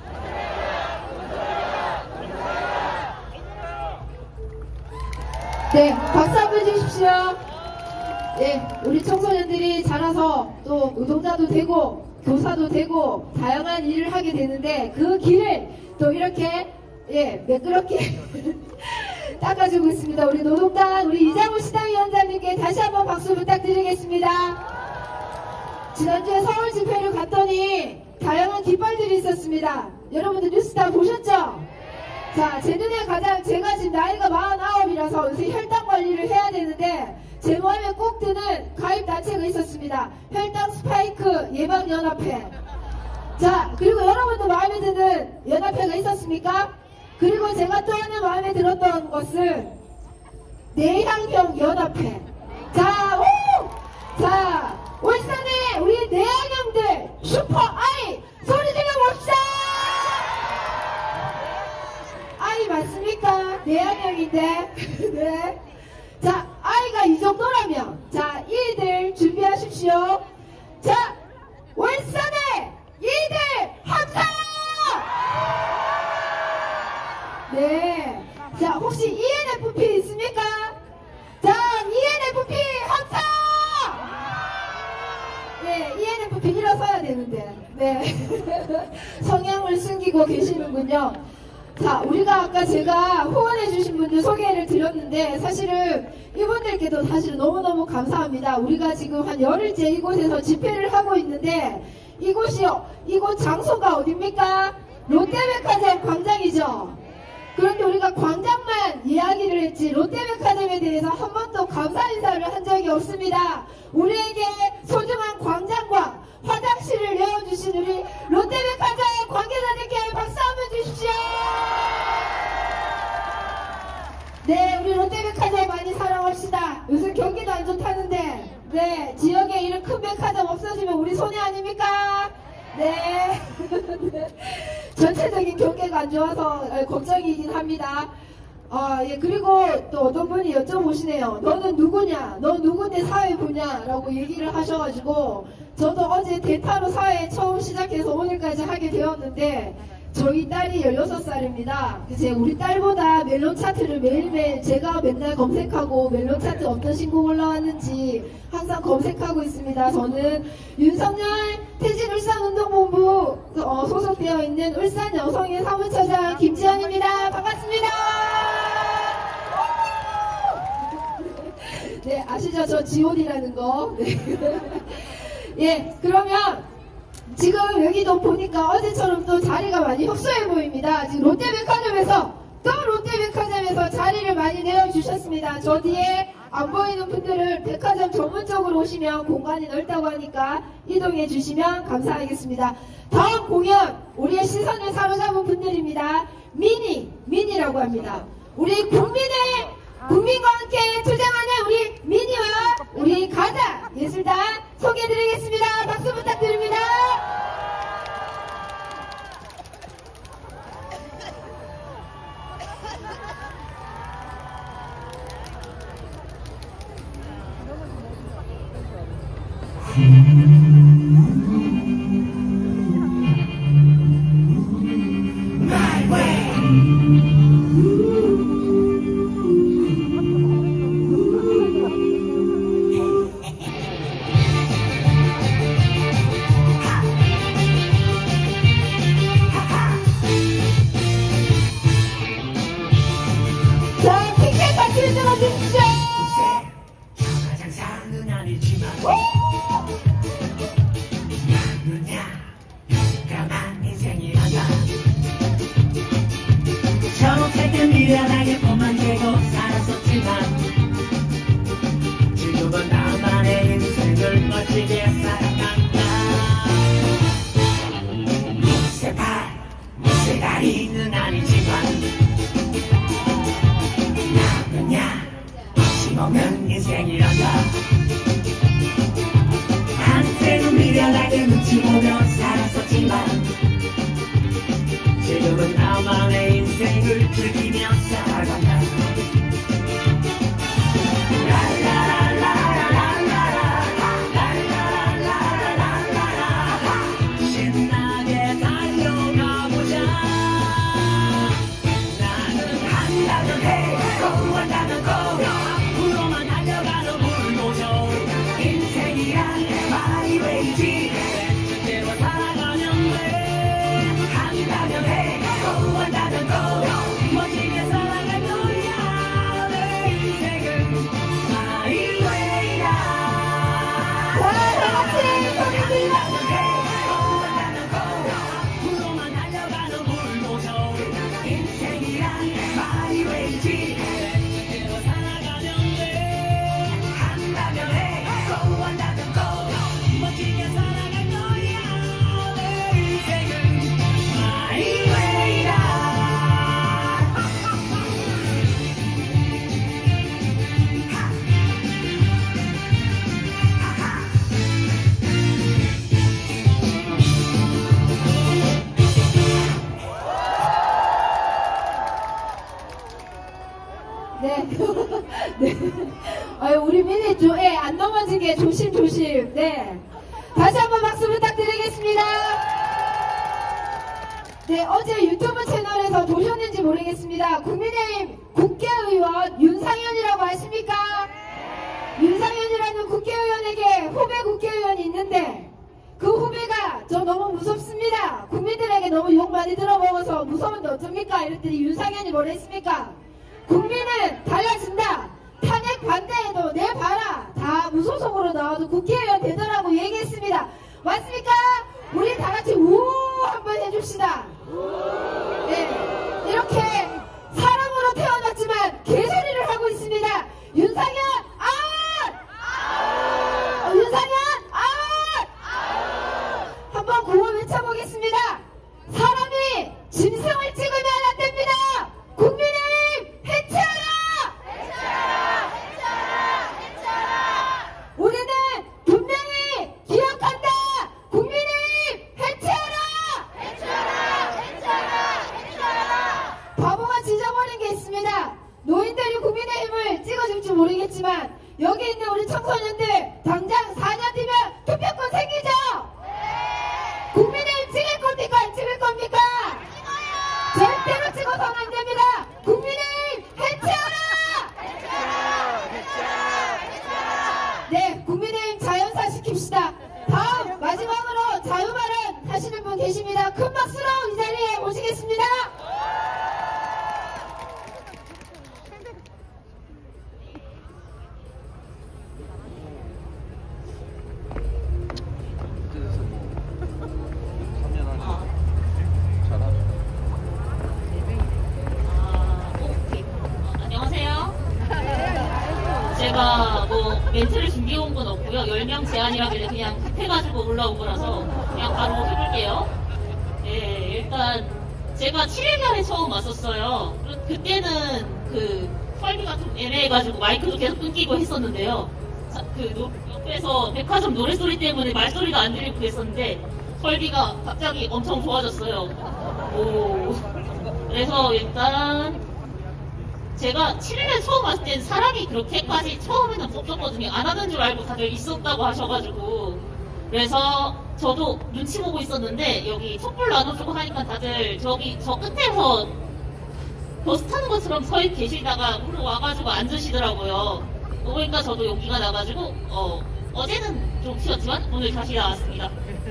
네, 박수 한번 주십시오. 네, 우리 청소년들이 자라서 또 노동자도 되고 교사도 되고 다양한 일을 하게 되는데 그 길을 또 이렇게 예 매끄럽게 닦아주고 있습니다. 우리 노동당 우리 이장우 시당위원장님께 다시 한번 박수 부탁드리겠습니다. 지난주에 서울 집회를 갔더니 다양한 깃발들이 있었습니다. 여러분들 뉴스 다 보셨죠? 자, 제 눈에 가장 제가 지금 나이가 마흔아홉이라서 요새 혈당 관리를 해야 되는데 제 마음에 꼭 드는 가입단체가 있었습니다. 혈당 스파이크 예방연합회. 자, 그리고 여러분도 마음에 드는 연합회가 있었습니까? 그리고 제가 또 하나 마음에 들었던 것은 내향형 연합회. 자, 오! 자, 울산의 우리 내향형들 슈퍼 아이 소리 질러봅시다! 아이 맞습니까? 내향형인데. 네. 자, 아이가 이 정도라면 자, 이들 준비하십시오. 자, 울산의 이들 함성! 네. 자, 혹시 이엔에프피 있습니까? 자, 이엔에프피 함성! 네, 이엔에프피 일어서야 되는데. 네. 성향을 숨기고 계시는군요. 자, 우리가 아까 제가 후원해주신 분들 소개를 드렸는데 사실은 이분들 여러분들께도 사실 너무너무 감사합니다. 우리가 지금 한 열흘째 이곳에서 집회를 하고 있는데 이곳이요, 이곳 장소가 어딥니까? 롯데백화점 광장이죠. 그런데 우리가 광장만 이야기를 했지 롯데백화점에 대해서 한 번도 감사 인사를 한 적이 없습니다. 우리에게 소중한 광장과 화장실을 내어주신 우리 롯데백화점 관계자들께 박수 한번 주십시오. 네, 우리 롯데백화점 많이 사랑합시다. 요새 경기도 안 좋다는데 네, 지역에 이런 큰 백화점 없어지면 우리 손해 아닙니까? 네. 전체적인 경계가 안 좋아서 걱정이긴 합니다. 아, 예, 그리고 또 어떤 분이 여쭤보시네요. 너는 누구냐? 너 누군데 사회 보냐? 라고 얘기를 하셔가지고 저도 어제 대타로 사회 처음 시작해서 오늘까지 하게 되었는데 저희 딸이 열여섯 살입니다. 이제 우리 딸보다 멜론 차트를 매일매일 제가 맨날 검색하고 멜론 차트 어떤 신곡 올라왔는지 항상 검색하고 있습니다. 저는 윤석열 태진 울산운동본부 어, 소속되어 있는 울산 여성의 사무처장 김지연입니다. 반갑습니다. 네, 아시죠? 저 지온이라는 거. 네. 예, 그러면 지금 여기도 보니까 어제처럼 또 자리가 많이 협소해 보입니다. 지금 롯데백화점에서 또 롯데백화점에서 자리를 많이 내어주셨습니다. 저 뒤에 안 보이는 분들을 백화점 전문적으로 오시면 공간이 넓다고 하니까 이동해 주시면 감사하겠습니다. 다음 공연 우리의 시선을 사로잡은 분들입니다. 미니, 미니라고 합니다. 우리 국민의 국민과 함께 투쟁하는 우리 미니와 우리 가자 예술단 소개해드리겠습니다. 박수 부탁드립니다. 미련하게 폼만 대고 살았었지만 지금은 나만의 인생을 멋지게 살아간다. 무쇠발 무쇠다리는 아니지만 나 그냥 힘없는 인생이란다. 한때는 미련하게 눈치 보며 살았었지만 지금은 나만의 인생을 즐기며 살아간다. 신나게 달려가보자. 나는 한다면 해, 고 한다면 고. 앞으로만 달려가는 불도저. 인생이란 마이웨이지. 그대로 살아가면 돼. 한다면 해, 고 한다면 고. 멋지게 살아갈 거야. 내 인생은 마이웨이다. 자, 다같이 소리 질러. 한다면 고. 앞으로만 달려가는 불도저. 인생이란 마이웨이지. 그대로 살아가면 돼. 한다면 해, 고 한다면 고. 멋지게 살아갈 거야. 내 인생은 마이웨이다. 네. 네. 아유, 우리 미니 조, 예, 안 넘어지게 조심조심. 네. 다시 한번 박수 부탁드리겠습니다. 네, 어제 유튜브 채널에서 보셨는지 모르겠습니다. 국민의힘 국회의원 윤상현이라고 아십니까? 윤상현이라는 국회의원에게 후배 국회의원이 있는데 그 후배가 저 너무 무섭습니다. 국민들에게 너무 욕 많이 들어먹어서 무서운데 어쩝니까? 이랬더니 윤상현이 뭐라 했습니까? 국민은 달라진다. 탄핵 반대해도 내 봐라 다 무소속으로 나와도 국회의원 되더라고 얘기했습니다. 맞습니까? 우리 다 같이 우 한번 해줍시다. 네, 이렇게 사람으로 태어났지만 개소리를 하고 있습니다. 윤상현 아웃! 어, 윤상현 아웃! 한번 구호 외쳐보겠습니다. 사람이 짐승을 찍으면 안 됩니다. 국민의힘 해체하라! 해체하라! 해체하라! 해체하라! 우리는 분명히 기억한다. 국민의힘 해체하라! 해체하라! 해체하라! 해체하라! 바보가 지져버린 게 있습니다. 노인들이 국민의힘을 찍어줄지 모르겠지만 여기 있는 우리 청소년들 당장 사 년 뒤면 투표권 생기죠? 네. 국민의힘 찍을 겁니까? 안 찍을 겁니까? 찍어요. 절대로 찍어서는 안 됩니다. 국민의힘 해체하라! 해체하라! 해체하라! 해체하라! 네, 국민의힘 자연사 시킵시다. 다음 마지막으로 자유발언 하시는 분 계십니다. 큰 박수로 이 자리에 모시겠습니다. 제가 뭐 멘트를 준비해온 건 없고요. 열 명 제한이라길래 그냥 급해가지고 올라온 거라서 그냥 바로 해볼게요. 예, 일단 제가 칠 일 만에 처음 왔었어요. 그때는 그 설비가 좀 애매해가지고 마이크도 계속 끊기고 했었는데요. 자, 그 노, 옆에서 백화점 노래소리 때문에 말소리도 안 들리고 그랬었는데 설비가 갑자기 엄청 좋아졌어요. 오. 그래서 일단 제가 칠 일에 처음 왔을 땐 사람이 그렇게까지 처음에는 없었거든요. 안 하는 줄 알고 다들 있었다고 하셔가지고. 그래서 저도 눈치 보고 있었는데 여기 촛불 나눠주고 하니까 다들 저기 저 끝에서 버스 타는 것처럼 서 계시다가 우르 와가지고 앉으시더라고요. 그러니까 저도 용기가 나가지고 어, 어제는 좀 쉬었지만 오늘 다시 나왔습니다.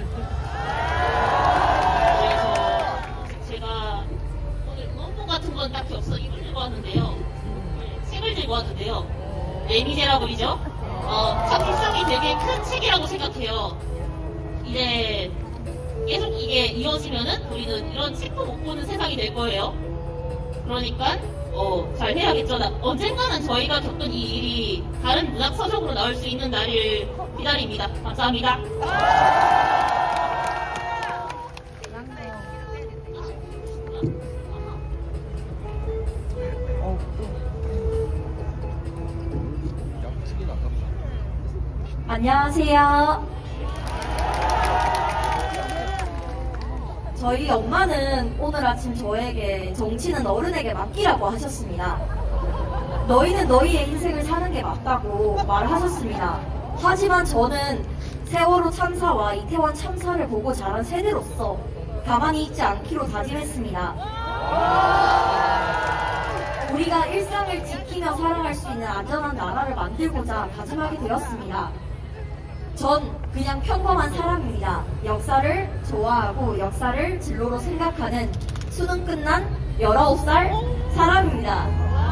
그래서 제가 오늘 원본 같은 건 딱히 없어 이걸 들고 왔는데요. 책을 들고 왔는데요. 레미제라블이죠. 어, 작품성이 되게 큰 책이라고 생각해요. 이제 계속 이게 이어지면은 우리는 이런 책도 못 보는 세상이 될 거예요. 그러니까 어, 잘 해야겠죠. 나, 언젠가는 저희가 겪은 이 일이 다른 문학 서적으로 나올 수 있는 날을 기다립니다. 감사합니다. 안녕하세요. 저희 엄마는 오늘 아침 저에게 정치는 어른에게 맡기라고 하셨습니다. 너희는 너희의 인생을 사는 게 맞다고 말하셨습니다. 하지만 저는 세월호 참사와 이태원 참사를 보고 자란 세대로서 가만히 있지 않기로 다짐했습니다. 우리가 일상을 지키며 살아갈 수 있는 안전한 나라를 만들고자 다짐하게 되었습니다. 전 그냥 평범한 사람입니다. 역사를 좋아하고 역사를 진로로 생각하는 수능 끝난 열아홉 살 사람입니다.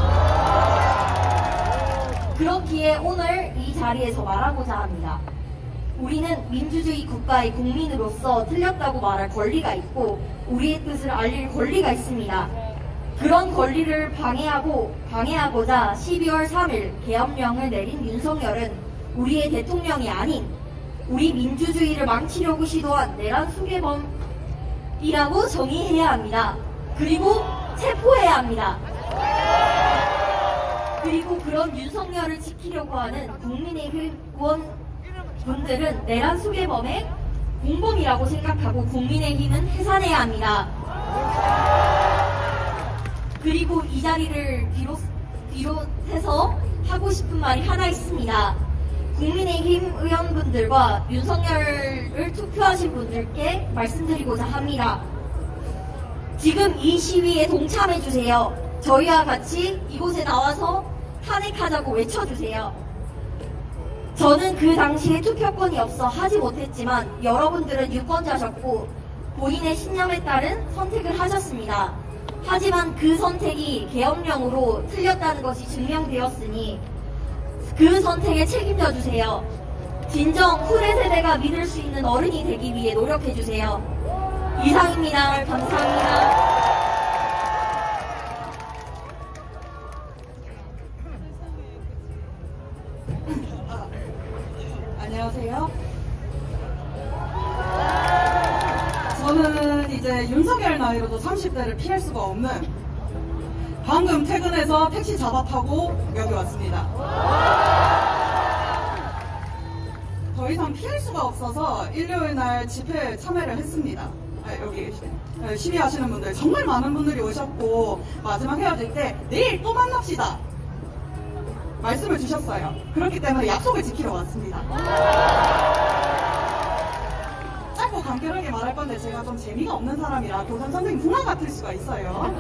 그렇기에 오늘 이 자리에서 말하고자 합니다. 우리는 민주주의 국가의 국민으로서 틀렸다고 말할 권리가 있고 우리의 뜻을 알릴 권리가 있습니다. 그런 권리를 방해하고 방해하고자 십이월 삼일 계엄령을 내린 윤석열은 우리의 대통령이 아닌 우리 민주주의를 망치려고 시도한 내란 수괴범이라고 정의해야 합니다. 그리고 체포해야 합니다. 그리고 그런 윤석열을 지키려고 하는 국민의힘 의원분들은 내란 수괴범의 공범이라고 생각하고 국민의힘은 해산해야 합니다. 그리고 이 자리를 비롯, 비롯해서 하고 싶은 말이 하나 있습니다. 국민의힘 의원분들과 윤석열을 투표하신 분들께 말씀드리고자 합니다. 지금 이 시위에 동참해주세요. 저희와 같이 이곳에 나와서 탄핵하자고 외쳐주세요. 저는 그 당시에 투표권이 없어 하지 못했지만 여러분들은 유권자셨고 본인의 신념에 따른 선택을 하셨습니다. 하지만 그 선택이 계엄령으로 틀렸다는 것이 증명되었으니 그 선택에 책임져 주세요. 진정 후대 세대가 믿을 수 있는 어른이 되기 위해 노력해 주세요. 이상입니다. 감사합니다. 안녕하세요. 저는 이제 윤석열 나이로도 삼십 대를 피할 수가 없는, 방금 퇴근해서 택시 잡아 타고 여기 왔습니다. 더 이상 피할 수가 없어서 일요일 날 집회에 참여를 했습니다. 아, 여기 시위하시는 분들 정말 많은 분들이 오셨고, 마지막 헤어질 때 내일 또 만납시다 말씀을 주셨어요. 그렇기 때문에 약속을 지키러 왔습니다. 짧고 간결하게 말할 건데 제가 좀 재미가 없는 사람이라 교장 선생님 훈화 같을 수가 있어요.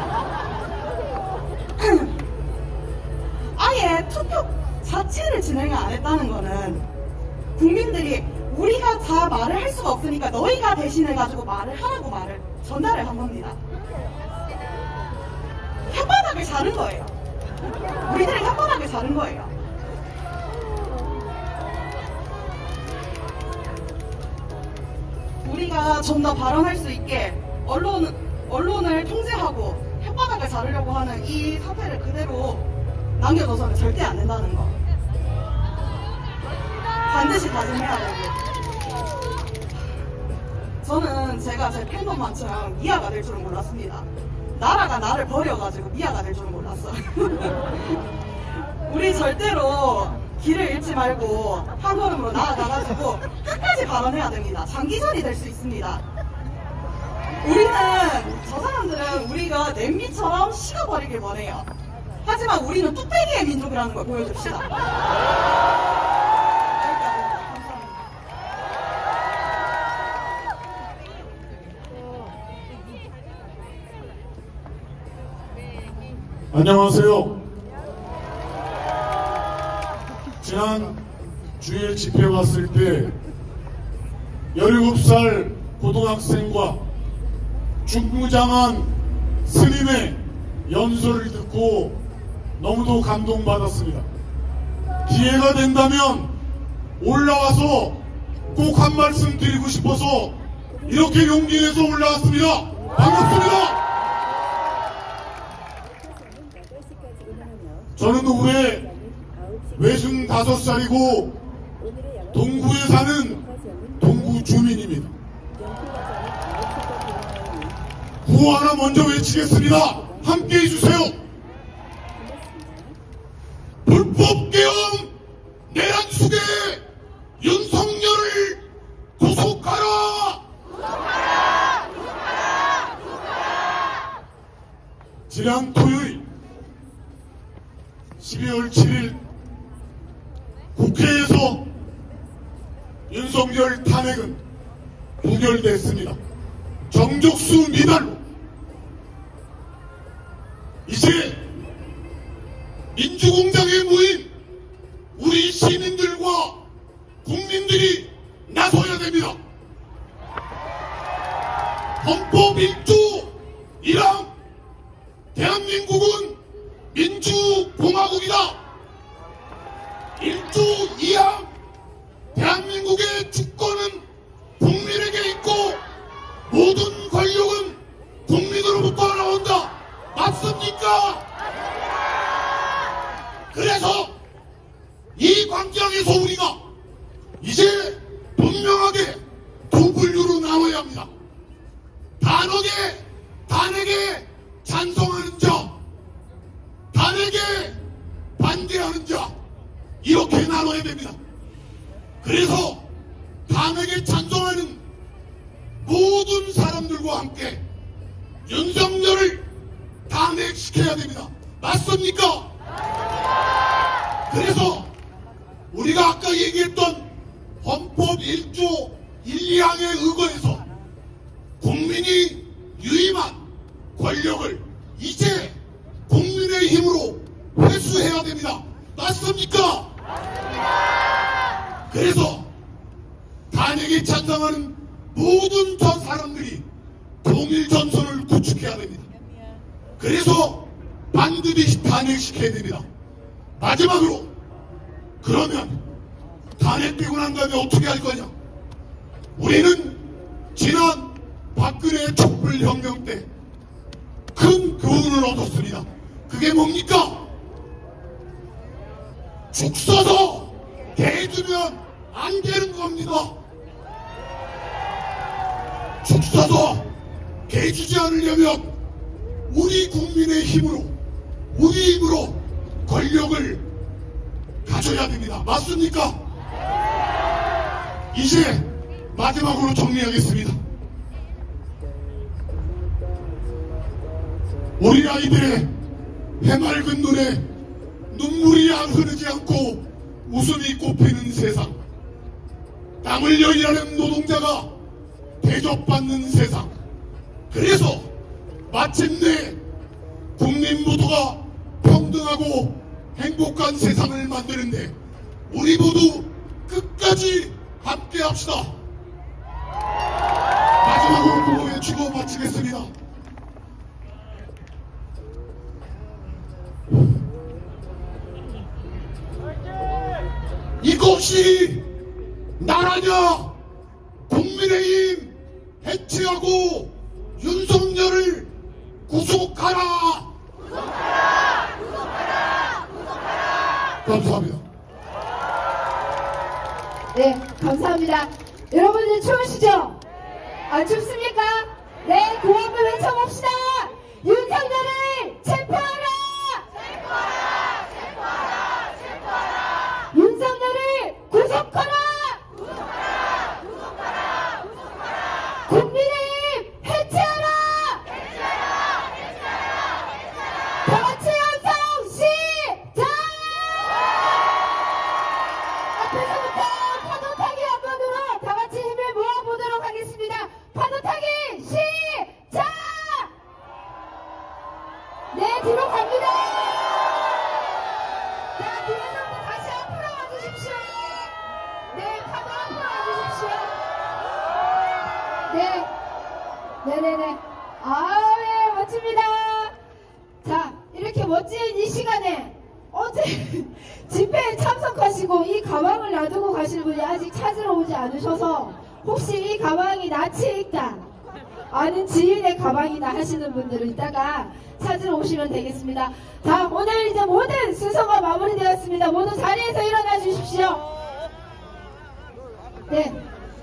아예 투표 자체를 진행을 안 했다는 거는 국민들이 우리가 다 말을 할 수가 없으니까 너희가 대신해가지고 말을 하라고 말을 전달을 한 겁니다. 혓바닥을 자른 거예요. 우리들이 혓바닥을 자른 거예요. 우리가 좀 더 발언할 수 있게 언론, 언론을 통제하고 혓바닥을 자르려고 하는 이 사태를 그대로 남겨둬서는 절대 안 된다는 거. 반드시 다짐해야 되고. 저는 제가 제 팬덤만처럼 미아가 될 줄은 몰랐습니다. 나라가 나를 버려가지고 미아가 될 줄은 몰랐어요. 우리 절대로 길을 잃지 말고 한 걸음으로 나아가가지고 끝까지 발언해야 됩니다. 장기전이 될 수 있습니다. 우리는, 저 사람들은 우리가 냄비처럼 식어버리길 원해요. 하지만 우리는 뚝배기의 민족이라는 걸 보여줍시다. 안녕하세요. 지난 주일 집회 왔을 때 열일곱 살 고등학생과 중무장한 스님의 연설을 듣고 너무도 감동받았습니다. 기회가 된다면 올라와서 꼭 한 말씀 드리고 싶어서 이렇게 용기 내서 올라왔습니다. 반갑습니다. 저는 올해 외순 다섯 살이고 동구에 사는 동구 주민입니다. 구호 하나 먼저 외치겠습니다. 함께 해주세요. 불법계엄 내란숙의 윤석열을 구속하라! 구속하라! 구속하라! 구속하라! 지난 토요일 십이월 칠일 국회에서 윤석열 탄핵은 부결됐습니다. 정족수 미달로 이제 민주공장에 모인 우리 시민들과 국민들이 나서야 됩니다. 헌법 일 조 일 항 대한민국은 민주공화국이다. 일 조 이 항 대한민국의 주권은 국민에게 있고 모든 권력은 국민으로부터 나온다. 맞습니까? 그래서 이 광장에서 우리가 이제 분명하게 두 분류로 나눠야 합니다. 단호하게 탄핵에 찬성하는 자, 탄핵에 반대하는 자, 이렇게 나눠야 됩니다. 그래서 탄핵에 찬성하는 모든 사람들과 함께 윤석열을 탄핵시켜야 됩니다. 맞습니까? 그래서 우리가 아까 얘기했던 헌법 일 조 일, 이 항에 의거해서 국민이 유임한 권력을 이제 국민의 힘으로 회수해야 됩니다. 맞습니까? 맞습니다. 그래서 탄핵에 찬성하는 모든 저 사람들이 통일전선을 구축해야 됩니다. 그래서 반드시 탄핵시켜야 됩니다. 마지막으로 그러면 탄핵 되고 난 다음에 어떻게 할 거냐? 우리는 지난 박근혜 촛불혁명 때 큰 교훈을 얻었습니다. 그게 뭡니까? 죽 써서 개 주면 안 되는 겁니다. 죽 써서 개 주지 않으려면 우리 국민의 힘으로, 우리 힘으로 권력을 가져야 됩니다. 맞습니까? 이제 마지막으로 정리하겠습니다. 우리 아이들의 해맑은 눈에 눈물이 안 흐르지 않고 웃음이 꽃피는 세상, 땀을 여일하는 노동자가 대접받는 세상, 그래서 마침내 국민 모두가 평등하고 행복한 세상을 만드는데 우리 모두 끝까지 함께 합시다. 마지막으로 구호 외치고 마치겠습니다. 이것이 나라냐? 국민의힘 해체하고 윤석열을 구속하라! 구속하라! 구속하라! 구속하라! 감사합니다. 네, 감사합니다. 여러분들 추우시죠? 안 춥습니까? 네, 구호 한번 외쳐봅시다. 윤석열을 체포하라! 체포하라! 체포하라! 체포하라! 윤석열을 구속하라! 구속하라! 구속하라! 구속하라! 국민의힘 해체하라! 해체하라! 해체하라! 해체하라! 다 같이 연성 시작! 앞에서부터 파도 타기 한번으로 다 같이 힘을 모아보도록 하겠습니다. 파도 타기 시작! 네, 뒤로 갑니다. 자, 뒤에서부터 다시 앞으로 와주십시오. 네, 파도 앞으로 와주십시오. 네, 네네네. 아, 네, 멋집니다. 자, 이렇게 멋진 이 시간에 어제 집회에 참석하시고 이 가방을 놔두고 가시는 분이 아직 찾으러 오지 않으셔서 혹시 이 가방이 낯이 익다, 아는 지인의 가방이나 하시는 분들은 이따가 찾으러 오시면 되겠습니다. 자, 오늘 이제 모든 순서가 마무리되었습니다. 모두 자리에서 일어나 주십시오. 네.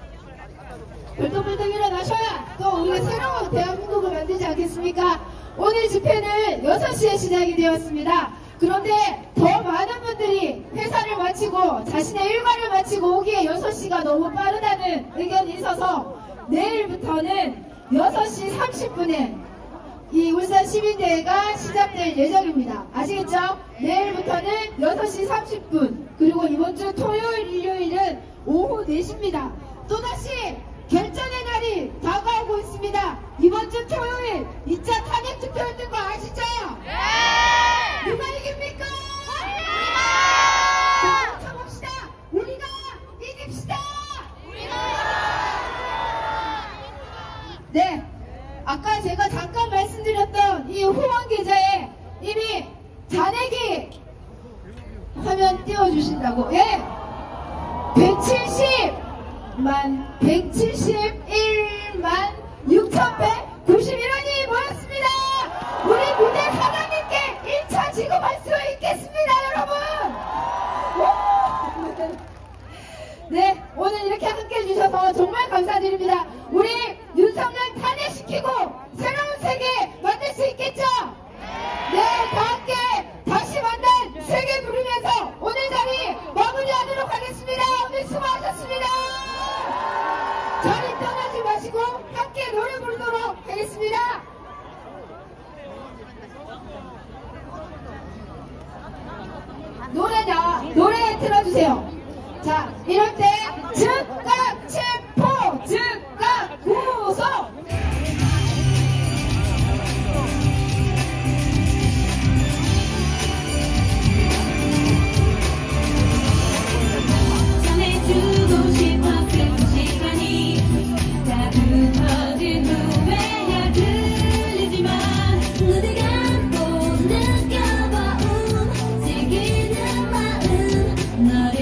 벌떡벌떡 일어나셔야 또 우리가 새로운 대한민국을 만들지 않겠습니까? 오늘 집회는 여섯 시에 시작이 되었습니다. 그런데 더 많은 분들이 회사를 마치고 자신의 일과를 마치고 오기에 여섯 시가 너무 빠르다는 의견이 있어서 내일부터는 여섯 시 삼십 분에 이 울산 시민대회가 시작될 예정입니다. 아시겠죠? 내일부터는 여섯 시 삼십 분, 그리고 이번 주 토요일, 일요일은 오후 네 시입니다. 또다시 결전의 날이 다가오고 있습니다. 이번 주 토요일 이 차 탄핵 투표였던 거 아시죠? 네! 누가 이깁니까? 우리가! 자, 쳐봅시다. 우리가 이깁시다. 우리가! 네, 아까 제가 잠깐 말씀드렸던 이 후원 계좌에 이미 잔액이 화면 띄워주신다고, 예, 백칠십만 백칠십일만 육천백구십일 원이 모였습니다. 우리 무대 사장님께 일 차 지급할 수 있겠습니다, 여러분. 네, 오늘 이렇게 함께 해주셔서 정말 감사드립니다. 우리 윤석열 탄핵시키고 새로운 세계 만들 수 있겠죠? 네, 다 함께 다시 만난 세계 부르면서 오늘 자리 마무리하도록 하겠습니다. 오늘 수고하셨습니다. 자리 떠나지 마시고 함께 노래 부르도록 하겠습니다. 노래다, 노래 틀어주세요. 자, 이럴 때 즉각 체포, 즉각 구속. 전해주고 싶었던 시간이 다 흩어진 후에야 들리지만 눈을 감고 느껴봐 움직이는 마음 너를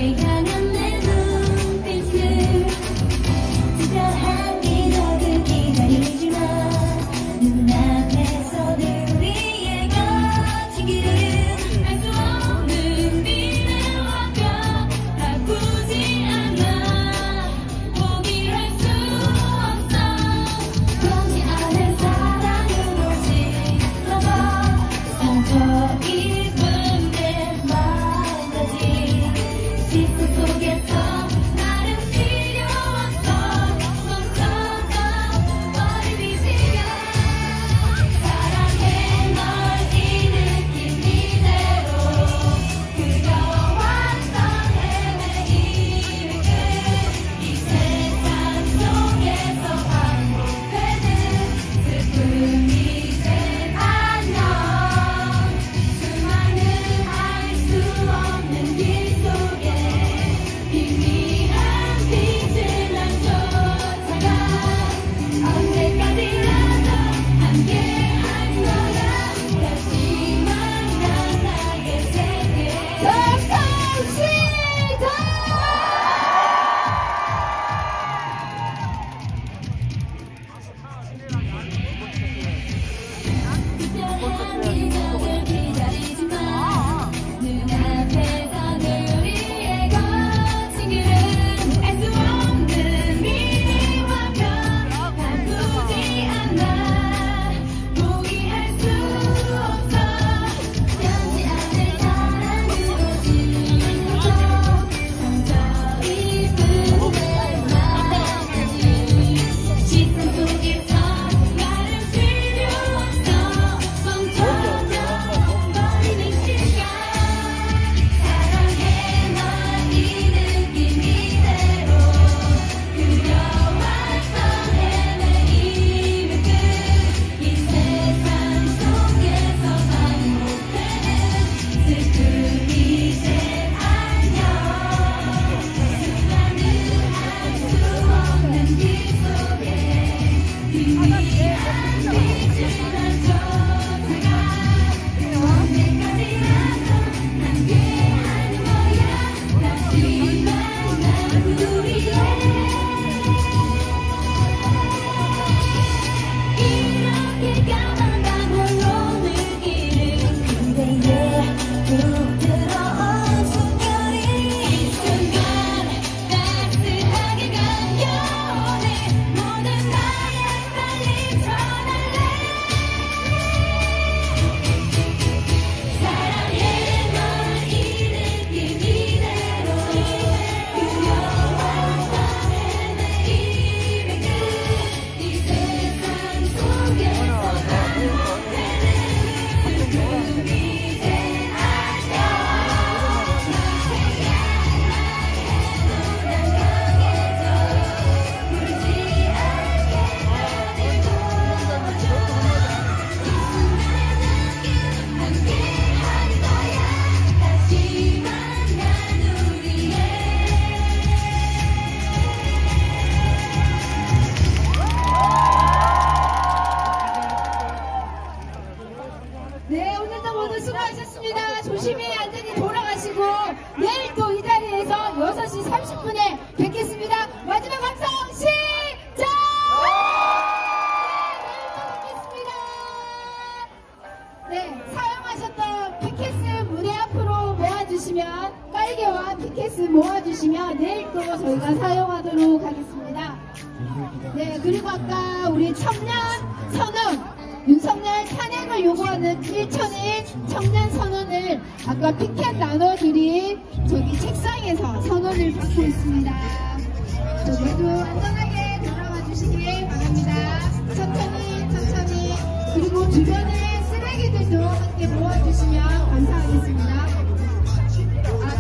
잠깐 사용하도록 하겠습니다. 네, 그리고 아까 우리 청년 선언, 윤석열 탄핵을 요구하는 일천의 청년 선언을 아까 피켓 나눠드린 저기 책상에서 선언을 받고 있습니다. 저 모두 안전하게 돌아와 주시길 바랍니다. 천천히 천천히. 그리고 주변에 쓰레기들도 함께 모아주시면 감사하겠습니다. 아,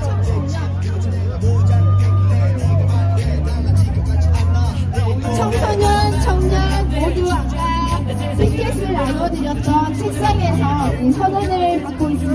청소년, 청년 모두 아까 피켓을 나눠드렸던 책상에서 이 선언을 받고